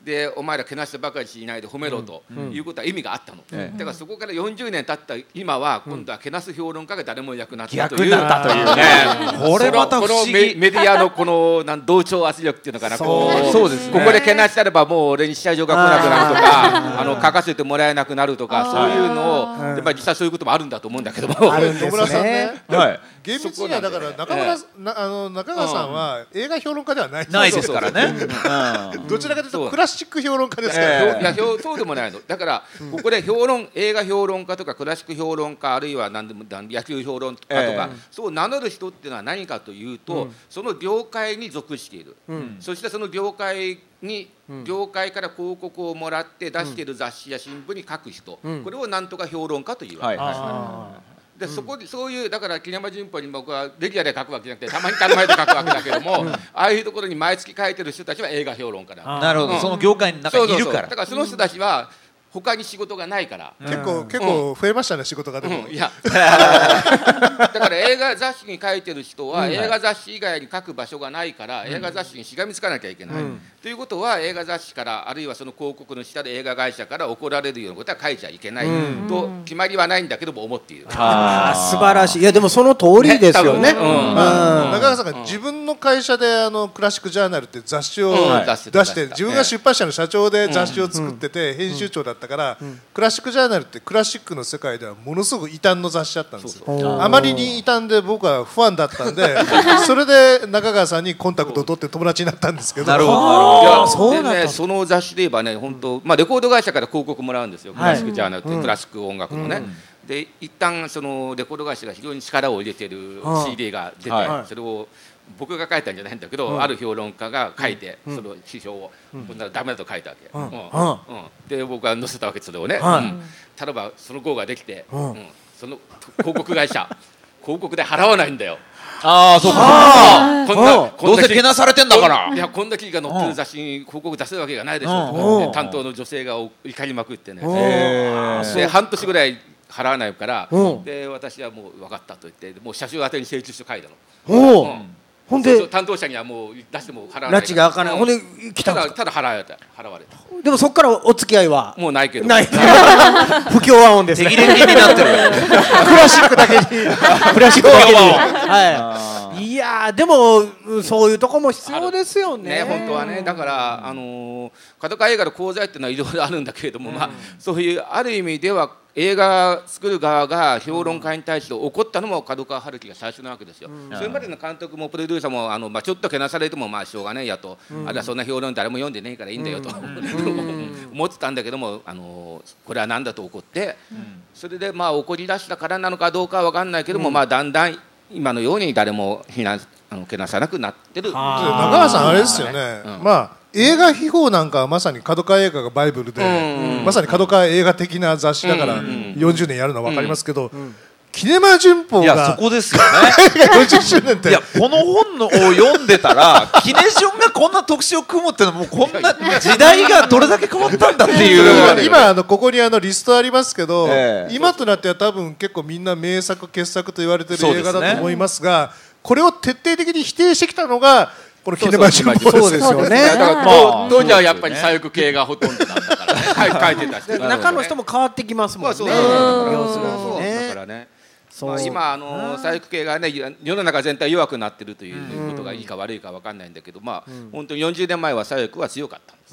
でお前らけなしてばかりしないで褒めろということは意味があったの、うん、だからそこからよんじゅうねん経った今は今度はけなす評論家が誰もいなくなったという、 逆になったというねこれまた不思議。 このメディアのこのなん同調圧力っていうのかな、こうそうです、ね、ここでけなしたればもう俺に試合場が来なくなるとかあの書かせてもらえなくなるとかそういうのを、まあ、実際そういうこともあるんだと思うんだけども、 あるんですね。 野村さんね、 はい、 厳密にはだから中村、えー、なあの中川さんは映画評論家ではないないですからね。 どちらかというとクラシック評論家ですから、 えー、いやそうでもないの。だからここで評論映画評論家とかクラシック評論家あるいは何でも野球評論家とか、えー、そう名乗る人っていうのは何かというと、うん、その業界に属している、うん、そしてその業界に業界から広告をもらって出している雑誌や新聞に書く人、うん、これをなんとか評論家というわけです、はい、でそこでそういうだから桐山旬報に僕はレギュラーで書くわけじゃなくてたまに頼まれて書くわけだけども、うん、ああいうところに毎月書いてる人たちは映画評論家だ。 なるほど、うん、その業界の中にいるから。そうそうそう、 だからその人たちは他に仕事がないから、 うん、結構結構増えましたね、うん、仕事がでも、 うん、いやだから映画雑誌に書いてる人は、うん、映画雑誌以外に書く場所がないから、うん、映画雑誌にしがみつかなきゃいけない、うん、ということは映画雑誌からあるいはその広告の下で映画会社から怒られるようなことは書いちゃいけない、うん、と決まりはないんだけども思っている。 ああ素晴らしい。いやでもその通りですよね。 中川さんが自分の会社であのクラシックジャーナルって雑誌を出して自分が出版社の社長で雑誌を作ってて編集長だったからクラシックジャーナルってクラシックの世界ではものすごく異端の雑誌だったんですよ。あまりに異端で僕はファンだったんでそれで中川さんにコンタクトを取って友達になったんですけど。 なるほど。いやそうなんだ。その雑誌で言えばね本当、まあ、レコード会社から広告もらうんですよ、クラシックジャーナルって、はい、クラシック音楽のね、うん、で一旦そのレコード会社が非常に力を入れてる シーディー が出て、はい、それを僕が書いたんじゃないんだけど、うん、ある評論家が書いて、うん、その批評を、うん、そんならダメだと書いたわけ、うんうんうん、で僕は載せたわけそれをね、はい、うん、ただばその号ができて、うんうん、その広告会社広告で払わないんだよ。 ああそうか、こんなどうせけなされてんだから、 いやこんな記事が載ってる雑誌に広告出せるわけがないでしょと担当の女性が怒りまくってね、で半年ぐらい払わないから、で私はもう分かったと言ってもう社長宛てに請求書書いたの。おほんで担当者にはもう出しても払わない。 拉致が開かない。ほんで来たんですか。 ただ払われた払われた。 でもそこからお付き合いはもうないけど。 ない。不協和音ですね。 手切れ気になってる。 クラシックだけに。クラシックだけに。はい。いやでもそういうとこも必要ですよね。 ね本当はね。だからあの角川映画の功罪っていうのはいろいろあるんだけれども、まあそういうある意味では。映画作る側が評論家に対して怒ったのも角川春樹が最初なわけですよ、うん、それまでの監督もプロデューサーもあの、まあ、ちょっとけなされてもまあしょうがねえやと、うん、あるいはそんな評論誰も読んでねえからいいんだよと、うん、思ってたんだけどもあのこれは何だと怒って、うん、それでまあ怒り出したからなのかどうかは分かんないけども、うん、まあだんだん今のように誰も非難あのけなさなくなってる。 中川さんあれですよね、うん、まあ映画秘宝なんかはまさに角川映画がバイブルで、まさに角川映画的な雑誌だからよんじゅうねんやるのは分かりますけど、キネマ旬報がいやそこですよねよんじゅっしゅうねんって、 いやこの本のを読んでたらキネションがこんな特集を組むってのはもうこんな時代がどれだけ変わったんだっていう今あのここにあのリストありますけど、 ええ、 今となっては多分結構みんな名作傑作と言われてる映画だと思いますが、これを徹底的に否定してきたのがこのキネマ旬報そうですよね。 だから当時はやっぱり左翼系がほとんどだったからね、書いてた人中の人も変わってきますもんね。 そう要するにね。 だからね。まあ、今あの左翼系がね世の中全体弱くなってるということがいいか悪いか分かんないんだけど、まあ本当によんじゅうねんまえは左翼は強かったんです。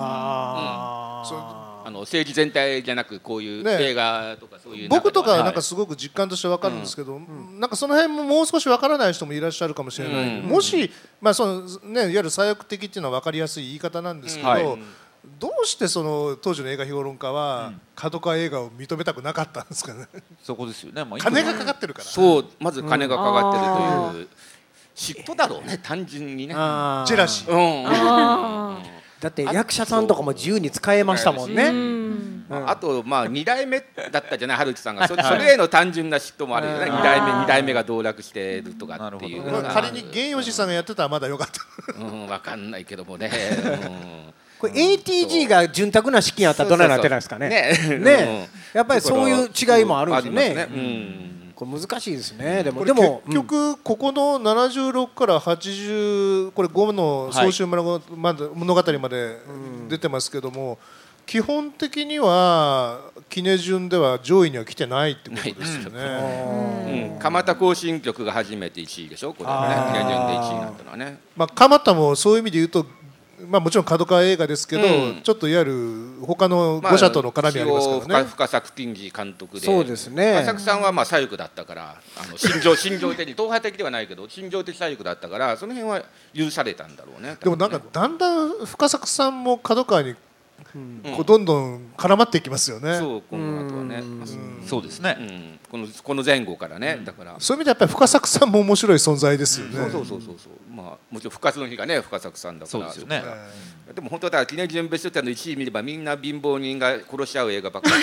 あの政治全体じゃなくこういう映画とかそういう、 僕とかなんかすごく実感として分かるんですけど、なんかその辺ももう少し分からない人もいらっしゃるかもしれない。もしまあそのねいわゆる左翼的っていうのは分かりやすい言い方なんですけど。どうしてその当時の映画評論家は角川映画を認めたくなかったんですかね。 そこですよね。 金がかかってるから。 そう、まず金がかかってるという嫉妬だろうね、単純にね。ジェラシー。 うん。 だって役者さんとかも自由に使えましたもんね。 あとまあに代目だったじゃない春樹さんが、それへの単純な嫉妬もあるよね。に代目に代目が道楽してるとかっていう。 仮に源吉さんがやってたらまだ良かった。 うん、分かんないけどもね。 これ エーティージー が潤沢な資金あったらどないなってないですかね。ね、やっぱりそういう違いもあるんですよね。これ難しいですね。でもでも結局ここのななじゅうろくからはちじゅうこれごの総集物語まで出てますけども、基本的にはキネ順では上位には来てないってことですよね。 蒲田行進曲が初めていちいでしょ。これはねキネ順でいちいになったのはね。 まあ蒲田もそういう意味で言うと。まあもちろん角川映画ですけど、うん、ちょっといわゆる他のご社との絡みありますからね。 深作金次監督で、 そうですね。 深作さんはまあ左翼だったから、あの心情心情的、党派的ではないけど心情的左翼だったから、その辺は許されたんだろうね。 でもなんかだんだん深作さんも角川にこうどんどん絡まっていきますよね。 そうこの後はね。 そうですね。 このこの前後からね、だからそういう意味でやっぱり深作さんも面白い存在ですよね。 そうそうそうそう。まあもちろん復活の日がね深作さんだから。そうですよね。でも本当だ記念順ベストテンのいちい見ればみんな貧乏人が殺し合う映画ばっかり。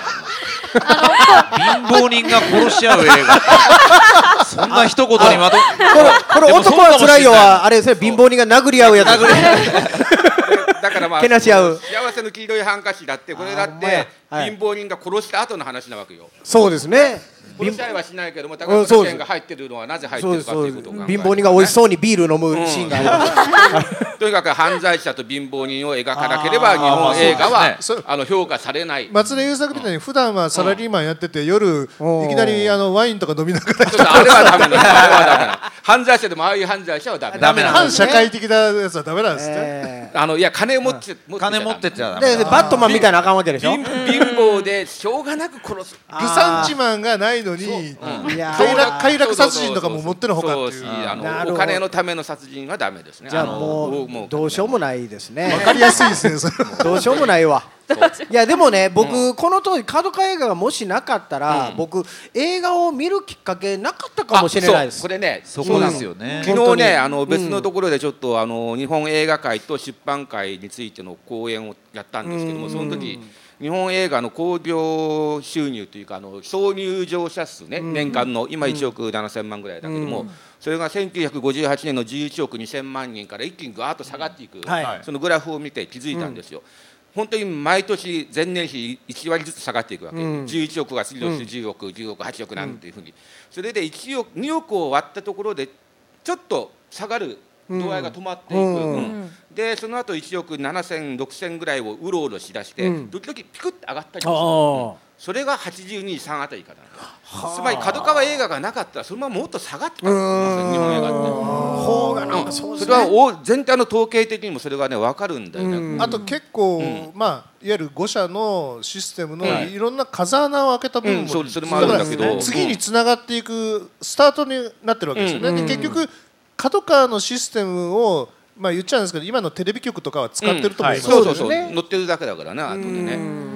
貧乏人が殺し合う映画。そんな一言にまと。 これ男は辛いよはあれですね、貧乏人が殴り合うやつ。 だからまあけなし合う幸せの黄色いハンカチだってこれだって貧乏人が殺した後の話なわけよ。 そうですね。 殺したりはしないけども、高倉健が入ってるのはなぜ入ってるかということを考える。 貧乏人が美味しそうにビール飲むシーンがある。 とにかく犯罪者と貧乏人を描かなければ日本映画はあの評価されない。 松田優作みたいに普段はサラリーマンやってて夜いきなりあのワインとか飲みながらあれはダメなの。あれはダメなの。犯罪者でもああいう犯罪者はダメ。 ダメなの。反社会的なやつはダメなんですね。 あのいや金を持って金持ってちゃダメ。 でバットマンみたいなあかんわけでしょ。 貧乏でしょうがなく殺す。 グサンチマンがないのに快楽殺人とかも持ってのほかっていう。 あのお金のための殺人はダメですね。 じゃあもうどうしようもないですね。 わかりやすいですね。 どうしようもないわ。いやでもね、僕この当時角川映画がもしなかったら、僕映画を見るきっかけなかったかもしれないです。 これね、 そこですよね。 昨日ね、あの別のところでちょっとあの日本映画界と出版界についての講演をやったんですけども、その時日本映画の興行収入というかあの総入場者数ね、年間の今いちおくななせんまんぐらいだけども、それがせんきゅうひゃくごじゅうはちねんのじゅういちおくにせんまんにんから一気にガーッと下がっていく、そのグラフを見て気づいたんですよ。本当に毎年前年比いちわりずつ下がっていくわけ、うん、じゅういちおくが過ぎるとじゅうおく、じゅうおく、はちおくなんていうふうに、それでいちおくにおくを割ったところでちょっと下がる度合いが止まっていく、うんうん、でその後いちおくななせん、ろくせんぐらいをうろうろしだして、うん、時々ピクッと上がったりもする、それがはちじゅうに、さんあたりからつまり角川映画がなかったらそのままもっと下がってたんですよ、日本映画って。 方がなんかそうですね。 それは全体の統計的にもそれがね分かるんだよね。 あと結構、うん、まあいわゆるご社のシステムのいろんな風穴を開けた部分も、 うんうん、それもあるんだけど、 次につながっていくスタートになってるわけですよね。うん、で結局角川のシステムをまあ言っちゃうんですけど、今のテレビ局とかは使ってると思います、 うんはい、そうそうそう、乗ってるだけだからな、後でね。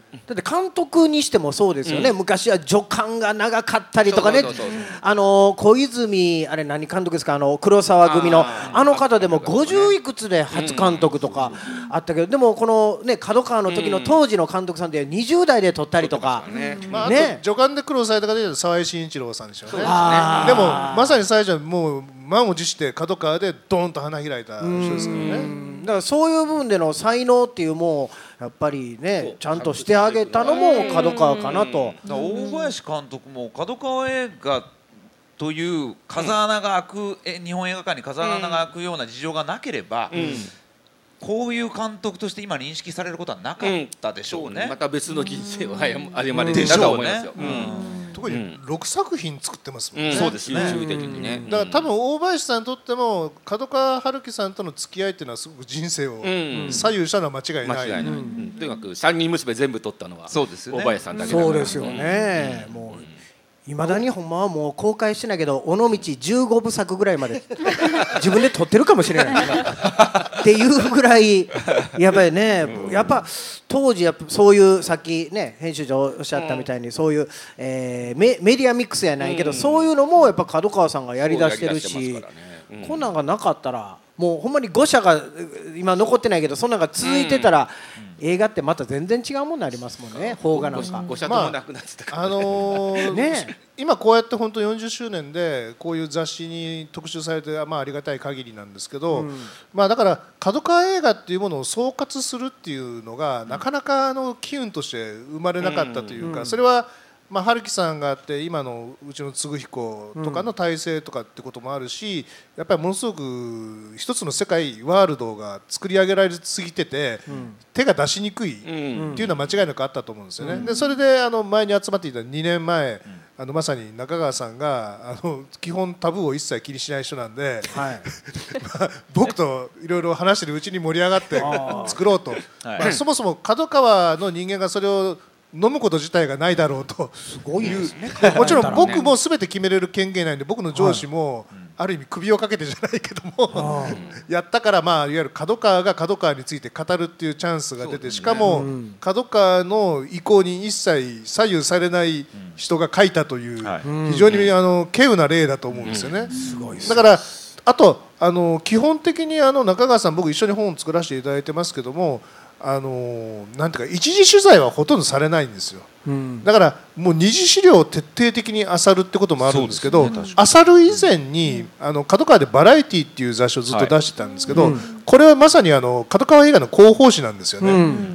だって監督にしてもそうですよね、うん、昔は助監が長かったりとかね、あの小泉あれ何監督ですか、あの黒沢組の あ, あの方でもごじゅういくつで初監督とかあったけど、でもこのね角川の時の当時の監督さんでにじゅう代で撮ったりとか、 うんね、まあ、あと助監で苦労された方で沢井慎一郎さんでしょうね。でもまさに最初はもう満を持して角川でドーンと花開いた人ですからね。 だからそういう部分での才能っていうもうやっぱりねちゃんとしてあげたのも角川かなと。 大林監督も角川映画という風穴が開く、え日本映画館に風穴が開くような事情がなければ、うん、こういう監督として今認識されることはなかったでしょうね。 うん、また別の人生を歩まれてたと思いますよ。 特にろくさく品作ってますもんね。 そうですね。 集中的にね。 だから多分大林さんにとっても角川春樹さんとの付き合いっていうのはすごく人生を左右したのは間違いない。 間違いない。とにかく三人娘全部取ったのは大林さんだけだから。 そうですよね。もういまだにほんまはもう公開してないけど尾道じゅうごぶさくぐらいまで自分で撮ってるかもしれないっていうぐらいやっぱりね、やっぱ当時やっぱそういうさっきね編集長おっしゃったみたいにそういう、えー、メ, メディアミックスやないけど、そういうのもやっぱ角川さんがやりだしてるし、こんなんがなかったらもうほんまにご社が今残ってないけどそんなんが続いてたら、うん、映画ってまた全然違うものになりますもんね。邦画なんかご社ともなくなってたから、 まああのーね、今こうやって本当よんじゅっしゅうねんでこういう雑誌に特集されて、まあ、ありがたい限りなんですけど、うん、まあだから角川映画っていうものを総括するっていうのが、うん、なかなかあの機運として生まれなかったというか、うん、それはまあ、春樹さんがあって今のうちの嗣彦とかの体制とかってこともあるし、やっぱりものすごく一つの世界ワールドが作り上げられすぎてて、うん、手が出しにくいっていうのは間違いなくあったと思うんですよね。うん、でそれであの前に集まっていたにねんまえ、うん、あのまさに中川さんがあの基本タブーを一切気にしない人なんで、はい、まあ、僕といろいろ話してるうちに盛り上がって作ろうと、まあ、そもそも角川の人間がそれを飲むこと自体がないだろうと。 すごいですね。 もちろん僕も全て決めれる権限ないんで、僕の上司もある意味首をかけてじゃないけどもやったから、まあいわゆる角川が角川について語るっていうチャンスが出て、しかも角川の意向に一切左右されない人が書いたという非常にあの稀有な例だと思うんですよね。だからあとあの基本的にあの中川さん、僕一緒に本を作らせていただいてますけども、あのなんていうか一次取材はほとんどされないんですよ。うん、だからもう二次資料を徹底的に漁るってこともあるんですけど、ね、漁る以前にあの角川でバラエティっていう雑誌をずっと出してたんですけど、はい、うん、これはまさにあの角川映画の広報誌なんですよね。うん、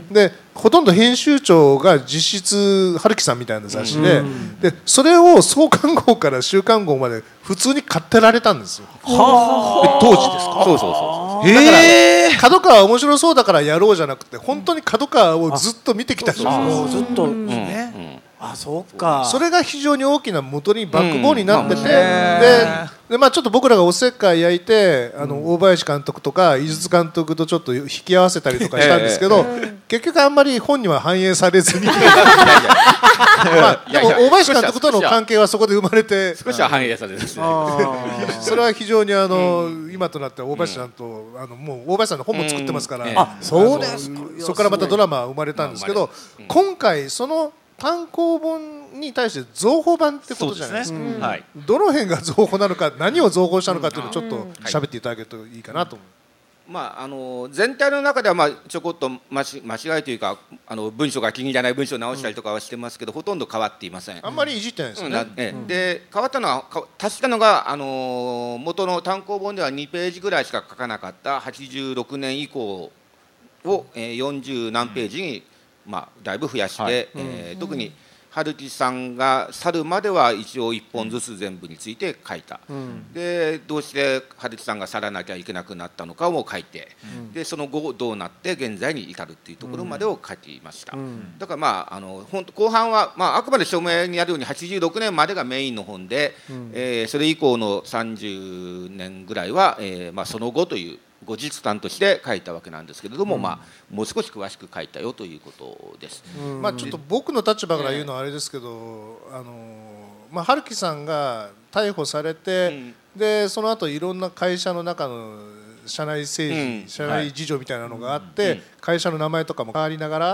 でほとんど編集長が実質春樹さんみたいな雑誌で、うん、でそれを創刊号から週刊号まで普通に買ってられたんですよ。は当時ですか。そうそうそう。だから角川面白そうだからやろうじゃなくて、本当に角川をずっと見てきた人です。 ずっとね。あ、そうか。 それが非常に大きな元にバックボーンになってて、うん、で, でまあちょっと僕らがおせっかい焼いて、あの大林監督とか井筒監督とちょっと引き合わせたりとかしたんですけど、えー、結局あんまり本には反映されずに、まあでも大林監督との関係はそこで生まれて少しは反映されるんですね。 それは非常にあの、うん、今となっては大林さんとあのもう大林さんの本も作ってますから、うん、 あ、そうですか。 そこからまたドラマ生まれたんですけど、うん、今回その単行本に対して増補版ってことじゃないですか。ですね、うん、はい、どの辺が増補なのか、何を増補したのかっていうのをちょっと喋っていただけるといいかなと思う。 まあ、あの全体の中ではまあちょこっと間違いというか、あの文章が気に入らない文章を直したりとかはしてますけど、うん、ほとんど変わっていません。 あんまりいじってないですよね。 うん、で変わったのは足したのが、あの元の単行本ではにページぐらいしか書かなかったはちじゅうろくねん以降をよんじゅう何ページに、まあ、だいぶ増やして、はい、えーうん、特に春樹さんが去るまでは一応いっぽんずつ全部について書いた、うん、でどうして春樹さんが去らなきゃいけなくなったのかを書いて、うん、でその後どうなって現在に至るっていうところまでを書いていました、うん、だからまああの本当後半は、まあ、あくまで署名にあるようにはちじゅうろくねんまでがメインの本で、うん、えー、それ以降のさんじゅうねんぐらいは、えーまあ、その後という後日談として書いたわけなんですけれども、うん、まあ、もう少し詳しく書いたよということです。 うん、まあ、ちょっと僕の立場から言うのはあれですけど、あのまあ、春樹さんが逮捕されて、うん、でその後いろんな会社の中の社内政治、うん、社内事情みたいなのがあって、はい、会社の名前とかも変わりながら、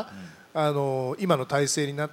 あの今の体制になって、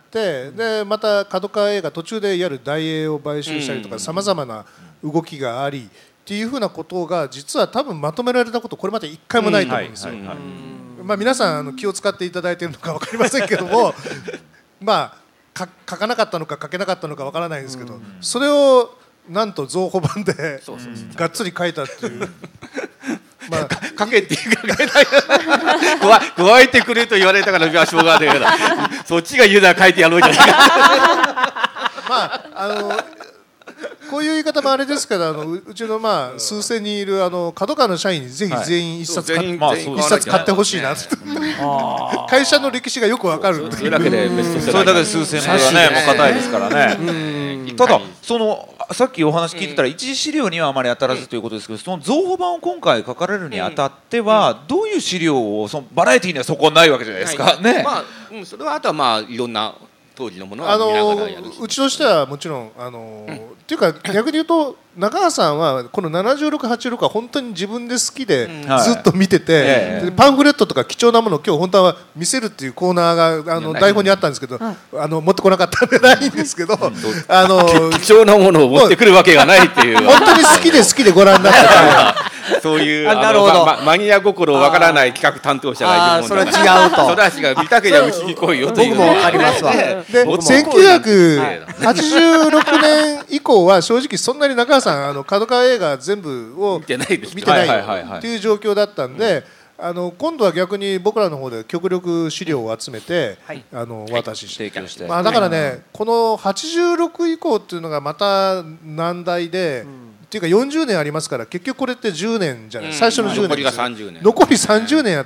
でまた角川映画途中でいわゆる大映を買収したりとかさまざまな動きがありっていうふうなことが実は多分まとめられたことこれまで一回もないと思うんですよ。まあ皆さんあの気を使っていただいているのか分かりませんけどもまあか書かなかったのか書けなかったのか分からないですけど、それをなんと増補版でがっつり書いたっていう。 まあ、かけっていうかけない加えてくれと言われたからしょうがないからそっちが言うなら書いてやろうじゃないかまああのこういう言い方もあれですけど、あのうちのまあ数千人いるあの角川の社員にぜひ全員一冊買っ、はい、一冊買ってほしいな会社の歴史がよくわかる。 それだけでそれだけで数千名がねもう硬いですからね。ただそのさっきお話聞いてたら一次資料にはあまり当たらずということですけど、その増補版を今回書かれるにあたってはどういう資料をそのバラエティーにはそこないわけじゃないですかね。 まあうんそれはあとはまあいろんな当時のものは見ながらやるし、 うちとしてはもちろんあの、うん、っていうか逆に言うと中川さんはこのななじゅうろく、はちじゅうろくは本当に自分で好きでずっと見てて、うん、パンフレットとか貴重なものを今日本当は見せるっていうコーナーがあの台本にあったんですけど、あの持ってこなかったんでないんですけど、あの貴重なものを持ってくるわけがないっていう本当に好きで好きでご覧になってたそういうあの、まま、マニア心わからない企画担当者がいるもんだから、 それは違うとそれは違う、見たけりゃうちに来いよという。 僕もわかりますわ。 でせんきゅうひゃくはちじゅうろくねん以降は正直そんなに中川さんあの角川映画全部を見てないです見てないっていう状況だったんで、あの今度は逆に僕らの方で極力資料を集めて、はい、あのお渡しして、はい、まあ、だからね、はい、このはちじゅうろく以降っていうのがまた難題で、うん、っていうかよんじゅうねんありますから結局これってじゅうねんじゃない、うん、最初のじゅうねんですよ、 残りがさんじゅうねん残りさんじゅうねんやって、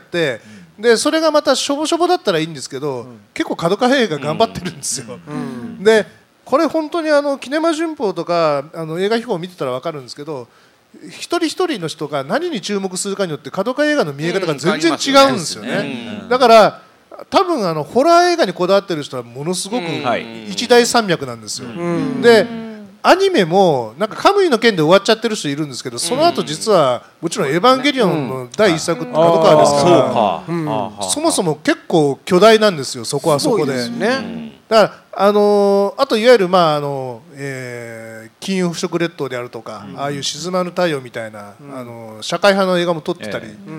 うん、でそれがまたしょぼしょぼだったらいいんですけど、うん、結構角川映画頑張ってるんですよ、うん、でこれ本当にあのキネマ旬報とかあの映画秘宝を見てたら分かるんですけど、一人一人の人が何に注目するかによって角川映画の見え方が全然違うんですよね。だから多分あのホラー映画にこだわってる人はものすごく一大山脈なんですよ。でアニメもなんかカムイの件で終わっちゃってる人いるんですけど、その後実はもちろんエヴァンゲリオンのだいいっさくって角川ですから、そもそも結構巨大なんですよ、そこはそこで。だからあのー、あといわゆるまああの、えー、金融腐食列島であるとか、うん、ああいう沈まぬ太陽みたいな、うん、あの社会派の映画も撮ってたり、えーうん、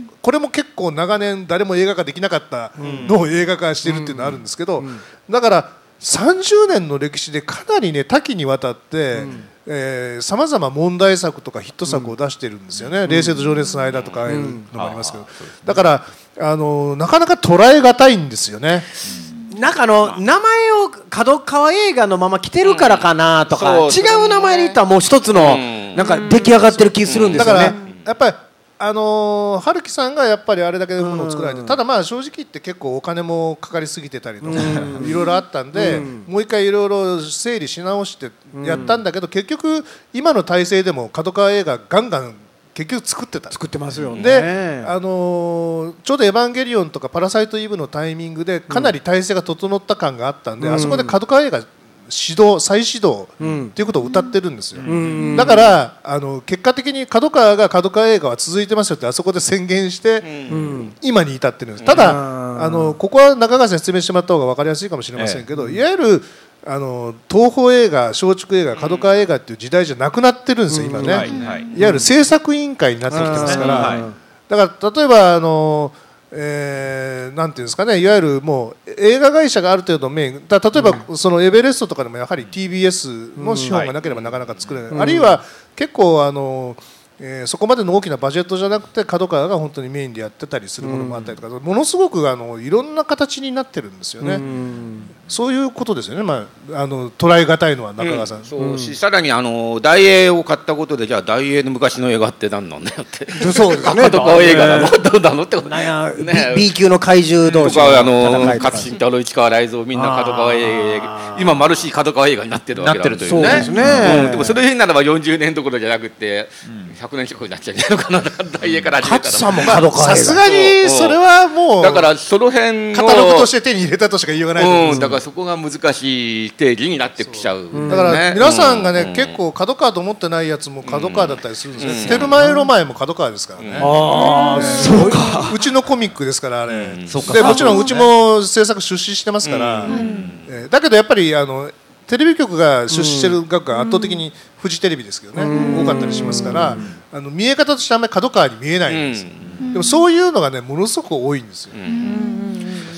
これも結構長年誰も映画化できなかったのを映画化してるっていうのがあるんですけど、うんうん、だからさんじゅうねんの歴史でかなりね多岐にわたってさまざま問題作とかヒット作を出してるんですよね、うん、冷静と情熱の間とかああいうのもありますけど、うん、だからあのなかなか捉えがたいんですよね。 なんかあの名前を角川映画のまま来てるからかなとか、うん、違う名前で言ったらもう一つのなんか出来上がってる気するんですよね。 だからやっぱりあのー、春樹さんがやっぱりあれだけのものを作られて、ただまあ正直言って結構お金もかかりすぎてたりとかいろいろあったんで、もう一回いろいろ整理し直してやったんだけど、結局今の体制でも角川映画ガンガン結局作ってた作ってますよね。 で、あのー、ちょうどエヴァンゲリオンとかパラサイトイブのタイミングでかなり体制が整った感があったんで、うん、あそこで角川映画始動再始動っていうことを歌ってるんですよ、うん、だからあの結果的に角川が角川映画は続いてますよってあそこで宣言して、うん、今に至ってるんです。ただ、うん、あのここは中川さん説明してもらった方が分かりやすいかもしれませんけど、ええ、いわゆるあの東宝映画、松竹映画、角川映画っていう時代じゃなくなってるんですよ、今ね、はいはい、いわゆる制作委員会になってきてますから、はい、だから例えばあの、えー、なんていうんですかね、いわゆるもう映画会社がある程度メインだ、例えばそのエベレストとかでもやはり ティービーエス の資本がなければなかなか作れない、うん、あるいは結構あのえー、そこまでの大きなバジェットじゃなくて角川が本当にメインでやってたりするものもあったりとか、うん、ものすごくあのいろんな形になってるんですよね、うん、そういうことですよね、まあ、あの捉え難いのは中川さん、うん、 そうし、さらにあの大映を買ったことでじゃあ大映の昔の映画って何なんだよってそうですね角川映画なのどうなのってことなんや、ね、B 級の怪獣同士とかあの勝新太郎、市川雷蔵みんな角川映画今マルシー角川映画になってるわけだというね。そうですね、うん、でもその辺ならばよんじゅうねんどころじゃなくて、うん、ひゃくねん近くになっちゃうのかな、大映から始めたらさすがにそれはもうだからその辺カタログとして手に入れたとしか言いようがないと思うんです、 うん、だかからそこが難しい定義になってきちゃう、ね、 だから皆さんがね、うん、結構角川と思ってないやつも角川だったりするんですよ、うん、テルマエロマエも角川ですからね、うん、ああ、そうか、うちのコミックですからあれ、うん、でもちろんうちも制作出資してますから、うん、えー、だけどやっぱりあのテレビ局が出資してる額が圧倒的にフジテレビですけどね、うん、多かったりしますから、あの見え方としてあんまり角川に見えないんですよ、うん、でもそういうのがねものすごく多いんですよ、うん、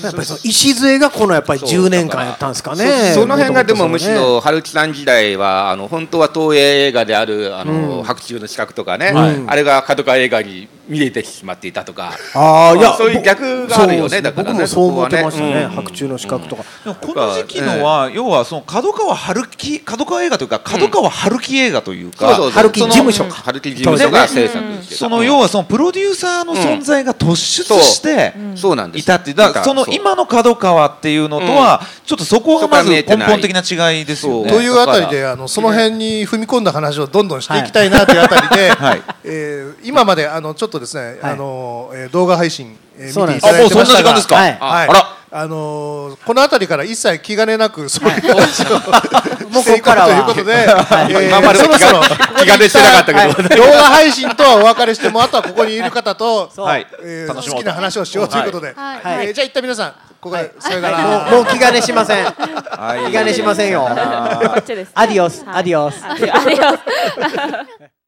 やっぱりその礎がこのやっぱりじゅうねんかんやったんですかね。 そ, その辺がでもむしろ春樹さん時代はあの本当は東映映画であるあの、うん、白昼の刺客とかね、はい、あれが角川映画に見えてしまっていたとか、 あ、いや、 そういう逆があるよね。だからね、 僕もそう思ってましたね、うん、白昼の刺客とか、 うん、この時期のは、えー、要はその角川春樹角川映画というか角川春樹映画というか、 うん、春樹事務所か、 春樹事務所が制作してた、 その要はそのプロデューサーの存在が突出していたっていう、だからその今の角川っていうのとはちょっっとそこがまず根本的な違いですよね。 というあたりであのその辺に踏み込んだ話をどんどんしていきたいなというあたりで、はいえー、今まであのちょっとですね、はい、あのえー、動画配信、えー、見ていただいてましたが、あ、もうそんな時間ですか。はい、はい、あら。あのー、このあたりから一切気兼ねなくそういう話をしていこうということで、今までそろそろ気兼ねしてなかったけど、 動画配信とはお別れしてもあとはここにいる方と、はいえー、好きな話をしようということで、はいはいえー、じゃあ一旦皆さんここでさよなら。 もう気兼ねしません。気兼ねしませんよ。アディオスアディオス。